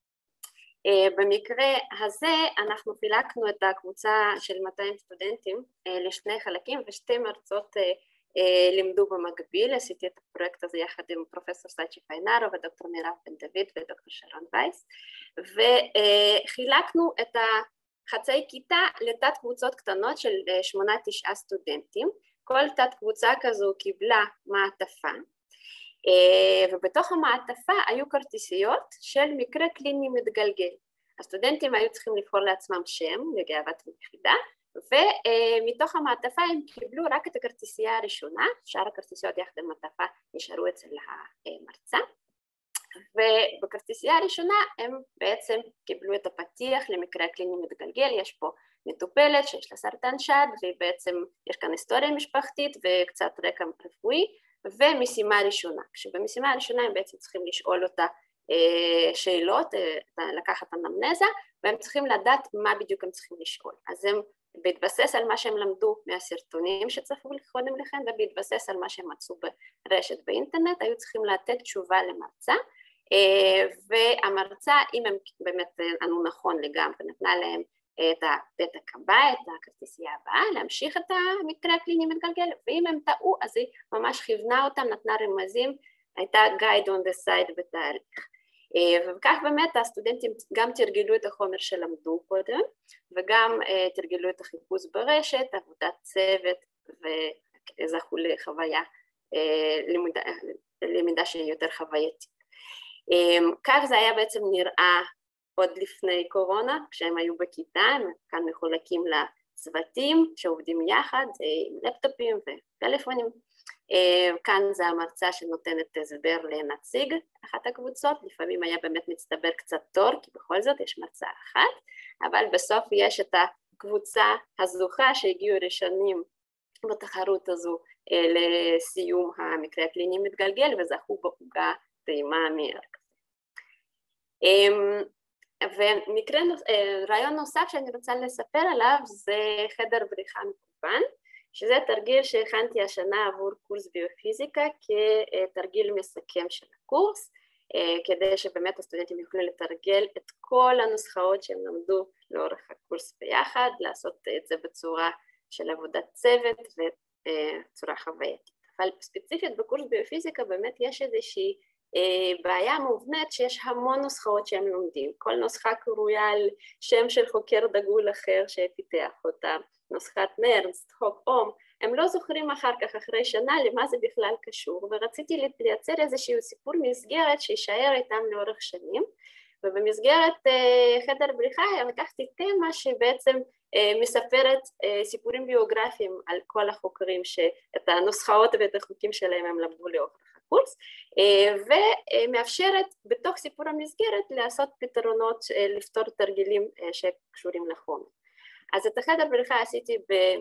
במקרה הזה אנחנו חילקנו את הקבוצה של מאתיים סטודנטים לשני חלקים, ושתי מרצות לימדו במקביל. עשיתי את הפרויקט הזה יחד עם פרופסור סאצ'י פיינארו ודוקטור מירב בן דוד ודוקטור שרון וייס, וחילקנו את החצי כיתה לתת קבוצות קטנות של שמונה תשעה סטודנטים. כל תת קבוצה כזו קיבלה מעטפה, ובתוך המעטפה היו כרטיסיות של מקרה קליני מתגלגל. הסטודנטים היו צריכים לבחור לעצמם שם לגאוות היחידה, ומתוך המעטפה הם קיבלו רק את הכרטיסייה הראשונה, שאר הכרטיסיות יחד עם המעטפה נשארו אצל המרצה, ובכרטיסייה הראשונה הם בעצם קיבלו את הפתיח למקרה קליני מתגלגל. יש פה מטופלת שיש לה סרטן שד, ובעצם יש כאן היסטוריה משפחתית וקצת רקע רפואי, ומשימה ראשונה, כשבמשימה הראשונה הם בעצם צריכים לשאול אותה שאלות, לקחת אנמנזה, והם צריכים לדעת מה בדיוק הם צריכים לשאול. אז הם בהתבסס על מה שהם למדו מהסרטונים שצפו קודם לכן, ובהתבסס על מה שהם מצאו ברשת באינטרנט, היו צריכים לתת תשובה למרצה, והמרצה, אם הם באמת ענו נכון לגמרי, נתנה להם את הפתק הבא, את הכרטיסייה הבאה, להמשיך את המקרה הקליני מתגלגל, ואם הם טעו, אז היא ממש כיוונה אותם, נתנה רמזים, הייתה guide on the side בתהליך. וכך באמת הסטודנטים גם תרגלו את החומר שלמדו קודם, וגם תרגלו את החיפוש ברשת, עבודת צוות, וזכו לחוויה, למידה, למידה שהיא יותר חווייתית. כך זה היה בעצם נראה עוד לפני קורונה, כשהם היו בכיתה, הם כאן מחולקים לצוותים שעובדים יחד, עם לפטופים וטלפונים. כאן זה המרצה שנותנת הסבר לנציג אחת הקבוצות, לפעמים היה באמת מצטבר קצת תור, כי בכל זאת יש מרצה אחת, אבל בסוף יש את הקבוצה הזוכה שהגיעו ראשונים בתחרות הזו לסיום המקרה הקליני מתגלגל, וזכו בעוגה טעימה מערכת. ומקרה, רעיון נוסף שאני רוצה לספר עליו זה חדר בריחה מקוון, שזה תרגיל שהכנתי השנה עבור קורס ביופיזיקה כתרגיל מסכם של הקורס, כדי שבאמת הסטודנטים יוכלו לתרגל את כל הנוסחאות שהם למדו לאורך הקורס ביחד, לעשות את זה בצורה של עבודת צוות ובצורה חווייתית. אבל ספציפית בקורס ביופיזיקה באמת יש איזושהי בעיה מובנית שיש המון נוסחאות שהם לומדים, כל נוסחה קרויה על שם של חוקר דגול אחר שפיתח אותה, נוסחת נרנסט, חוק אום, הם לא זוכרים אחר כך, אחרי שנה, למה זה בכלל קשור, ורציתי לייצר איזשהו סיפור מסגרת שישאר איתם לאורך שנים, ובמסגרת חדר בריחה לקחתי תמה שבעצם מספרת סיפורים ביוגרפיים על כל החוקרים שאת הנוסחאות ואת החוקים שלהם הם למדו לאורך הקורס, ומאפשרת בתוך סיפור המסגרת לעשות פתרונות, לפתור תרגילים שקשורים לחומר. אז את החדר בריחה עשיתי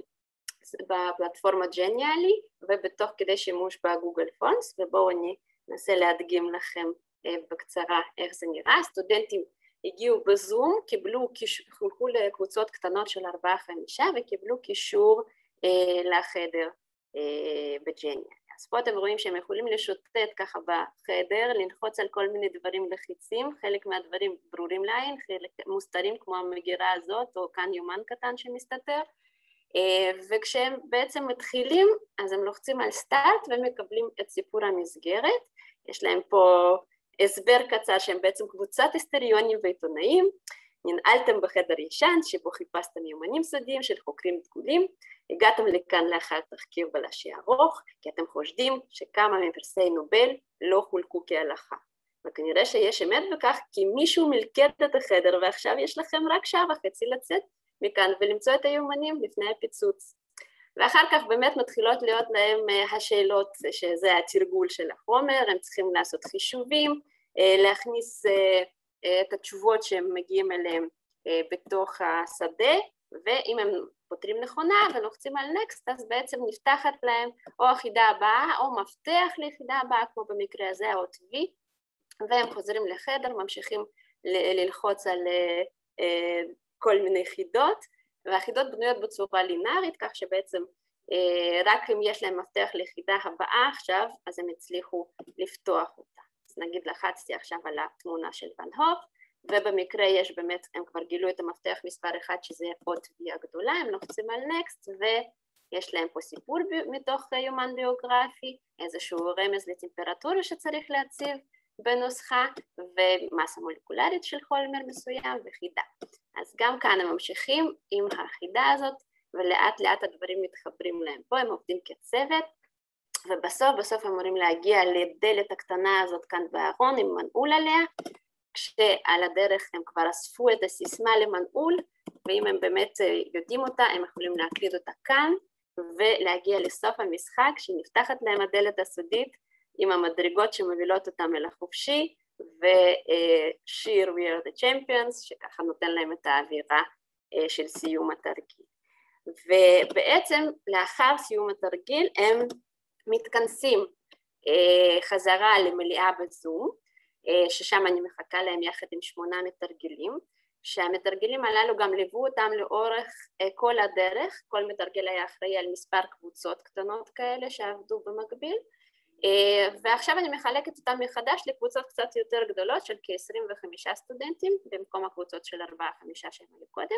בפלטפורמה ג'ניאלי ובתוך כדי שימוש בגוגל פורמס, ובואו אני אנסה להדגים לכם בקצרה איך זה נראה. סטודנטים הגיעו בזום, קיבלו, חולקו לקבוצות קטנות של ארבעה חמישה וקיבלו קישור לחדר בג'ניאלי. אז פה אתם רואים שהם יכולים לשוטט ככה בחדר, ללחוץ על כל מיני דברים לחיצים, חלק מהדברים ברורים לעין, חלק מוסתרים כמו המגירה הזאת, או כאן יומן קטן שמסתתר, וכשהם בעצם מתחילים, אז הם לוחצים על סטארט ומקבלים את סיפור המסגרת, יש להם פה הסבר קצר שהם בעצם קבוצת היסטוריונים ועיתונאים, ננעלתם בחדר ישן שבו חיפשתם יומנים סודיים של חוקרים דגולים, הגעתם לכאן לאחר תחקיר בלשי ארוך, כי אתם חושדים שכמה מפרסי נובל לא חולקו כהלכה. וכנראה שיש אמת בכך כי מישהו מלכד את החדר ועכשיו יש לכם רק שעה וחצי לצאת מכאן ולמצוא את היומנים לפני הפיצוץ. ואחר כך באמת מתחילות להיות להם השאלות שזה התרגול של החומר, הם צריכים לעשות חישובים, להכניס את התשובות שהם מגיעים אליהם בתוך השדה, ואם הם פותרים נכונה ולוחצים על נקסט, אז בעצם נפתחת להם או החידה הבאה או מפתח ליחידה הבאה, כמו במקרה הזה, האות V, והם חוזרים לחדר, ממשיכים ללחוץ על כל מיני חידות, והחידות בנויות בצורה לינארית, כך שבעצם רק אם יש להם מפתח ליחידה הבאה עכשיו, אז הם הצליחו לפתוח אותה. אז נגיד לחצתי עכשיו על התמונה של ון הוף, ובמקרה יש באמת, הם כבר גילו את המפתח מספר אחד שזה אות V הגדולה, הם לוחצים על נקסט ויש להם פה סיפור מתוך יומן ביוגרפי, איזשהו רמז לטמפרטורה שצריך להציב בנוסחה ומסה מולקולרית של חומר מסוים וחידה. אז גם כאן הם ממשיכים עם החידה הזאת ולאט לאט הדברים מתחברים להם. פה הם עובדים כצוות ובסוף בסוף אמורים להגיע לדלת הקטנה הזאת כאן בארון עם מנעול עליה, כשעל הדרך הם כבר אספו את הסיסמה למנעול, ואם הם באמת יודעים אותה, הם יכולים להקליד אותה כאן, ולהגיע לסוף המשחק, שנפתחת להם הדלת הסודית, עם המדרגות שמובילות אותם אל החופשי, ושיר We are the champions, שככה נותן להם את האווירה של סיום התרגיל. ובעצם לאחר סיום התרגיל, הם מתכנסים חזרה למליאה בזום, ששם אני מחכה להם יחד עם שמונה מתרגלים, שהמתרגלים הללו גם ליוו אותם לאורך כל הדרך, כל מתרגל היה אחראי על מספר קבוצות קטנות כאלה שעבדו במקביל, ועכשיו אני מחלקת אותם מחדש לקבוצות קצת יותר גדולות של כ-עשרים וחמישה סטודנטים, במקום הקבוצות של ארבעה חמישה שהם היו קודם,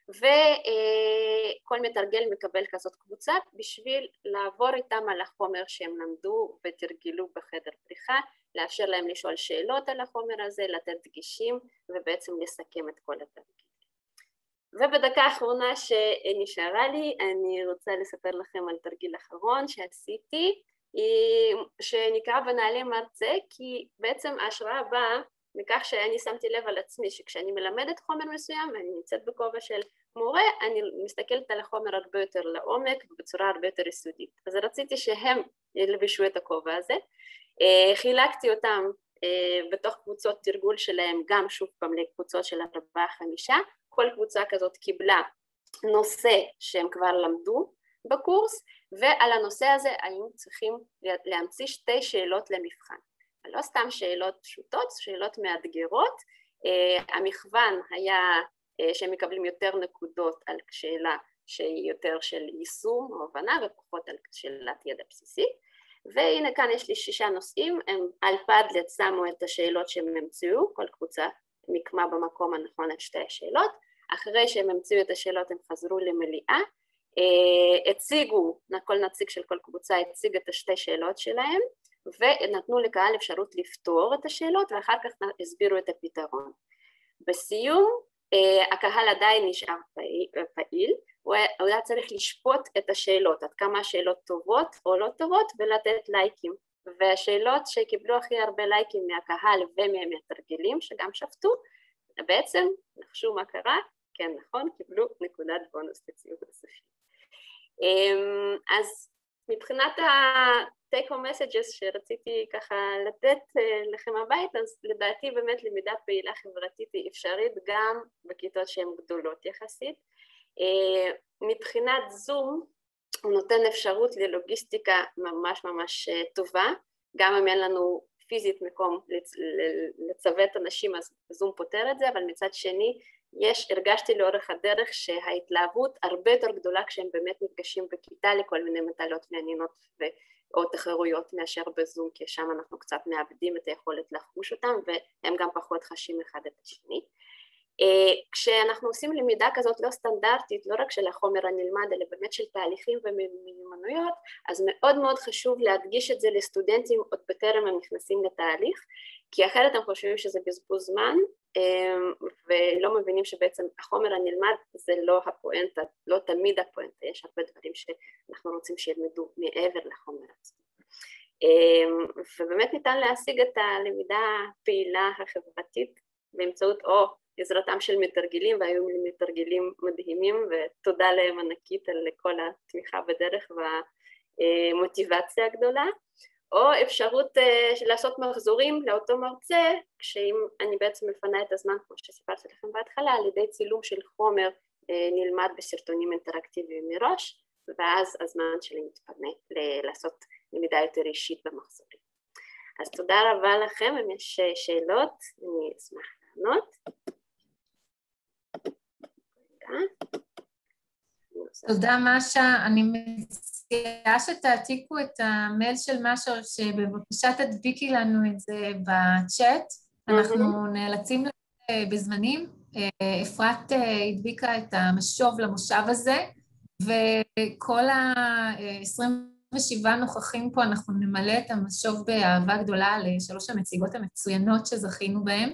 וכל מתרגל מקבל כזאת קבוצה בשביל לעבור איתם על החומר שהם למדו ותרגלו בחדר פריחה, לאפשר להם לשאול שאלות על החומר הזה, לתת דגישים ובעצם לסכם את כל התרגיל. ובדקה האחרונה שנשארה לי, אני רוצה לספר לכם על תרגיל אחרון שעשיתי, שנקרא בנעלי מרצה, כי בעצם ההשראה באה מכך שאני שמתי לב על עצמי שכשאני מלמדת חומר מסוים ואני נמצאת בכובע של מורה, אני מסתכלת על החומר הרבה יותר לעומק ובצורה הרבה יותר יסודית. אז רציתי שהם ילבשו את הכובע הזה, חילקתי אותם בתוך קבוצות תרגול שלהם, גם שוב פעם לקבוצות של ארבעה חמישה, כל קבוצה כזאת קיבלה נושא שהם כבר למדו בקורס, ועל הנושא הזה היינו צריכים להמציא שתי שאלות למבחן. לא סתם שאלות פשוטות, שאלות מאתגרות, המכוון היה שהם מקבלים יותר נקודות על שאלה שהיא יותר של יישום או הבנה ופחות על שאלת ידע בסיסי, והנה כאן יש לי שישה נושאים, הם על פדלט שמו את השאלות שהם המציאו, כל קבוצה מיקמה במקום הנכון את שתי השאלות, אחרי שהם המציאו את השאלות הם חזרו למליאה, הציגו, כל נציג של כל קבוצה הציג את השתי שאלות שלהם, ונתנו לקהל אפשרות לפתור את השאלות ואחר כך הסבירו את הפתרון. בסיום הקהל עדיין נשאר פעיל, הוא היה צריך לשפוט את השאלות, עד כמה השאלות טובות או לא טובות ולתת לייקים, והשאלות שקיבלו הכי הרבה לייקים מהקהל ומהמתרגלים שגם שפטו, בעצם נחשו מה קרה, כן נכון, קיבלו נקודת בונוס לציון הסופי. אז מבחינת ה-take home messages שרציתי ככה לתת לכם הבית, אז לדעתי באמת למידה פעילה חברתית היא אפשרית גם בכיתות שהן גדולות יחסית. מבחינת זום הוא נותן אפשרות ללוגיסטיקה ממש ממש טובה, גם אם אין לנו פיזית מקום לצוות אנשים אז זום פותר את זה, אבל מצד שני יש, הרגשתי לאורך הדרך שההתלהבות הרבה יותר גדולה כשהם באמת נפגשים בכיתה לכל מיני מטלות מעניינות או תחרויות מאשר בזום, כי שם אנחנו קצת מאבדים את היכולת לחוש אותם והם גם פחות חשים אחד את השני. כשאנחנו עושים למידה כזאת לא סטנדרטית, לא רק של החומר הנלמד, אלא באמת של תהליכים ומיומנויות, אז מאוד מאוד חשוב להדגיש את זה לסטודנטים עוד בטרם הם נכנסים לתהליך, כי אחרת הם חושבים שזה בזבוז זמן, ולא מבינים שבעצם החומר הנלמד זה לא הפואנטה, לא תמיד הפואנטה, יש הרבה דברים שאנחנו רוצים שילמדו מעבר לחומר הזה. ובאמת ניתן להשיג את הלמידה הפעילה החברתית באמצעות או עזרתם של מתרגלים, והיו מתרגלים מדהימים, ותודה להם ענקית על כל התמיכה בדרך והמוטיבציה הגדולה, או אפשרות לעשות מחזורים לאותו מרצה, כשאם אני בעצם מפנה את הזמן, כמו שסיפרתי לכם בהתחלה, על ידי צילום של חומר נלמד בסרטונים אינטראקטיביים מראש, ואז הזמן שלי מתפנה לעשות למידה יותר אישית במחזורים. אז תודה רבה לכם, אם יש שאלות, אני אשמח לענות. תודה משה, אני מציעה שתעתיקו את המייל של משה, שבבקשה תדביקי לנו את זה בצ'אט, אנחנו נאלצים בזמנים, אפרת הדביקה את המשוב למושב הזה, וכל ה-עשרים ושבעה נוכחים פה אנחנו נמלא את המשוב באהבה גדולה לשלוש המציגות המצוינות שזכינו בהן.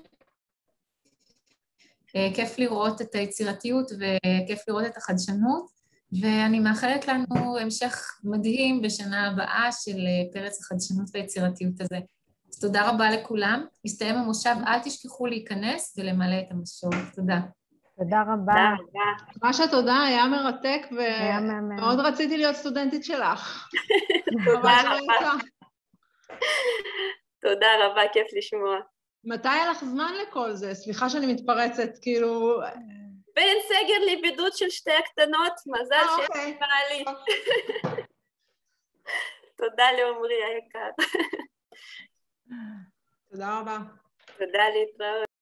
כיף לראות את היצירתיות וכיף לראות את החדשנות, ואני מאחלת לנו המשך מדהים בשנה הבאה של פרץ החדשנות והיצירתיות הזה. אז תודה רבה לכולם, הסתיים המושב, אל תשכחו להיכנס ולמלא את המשוב. תודה. תודה רבה. משה, תודה, היה מרתק ומאוד רציתי להיות סטודנטית שלך. תודה רבה. תודה רבה, כיף לשמוע. מתי היה לך זמן לכל זה? סליחה שאני מתפרצת, כאילו... בין סגר לבידוד של שתי הקטנות, מזל שבא לי. תודה לעומרי היקר. תודה רבה. תודה להתראות.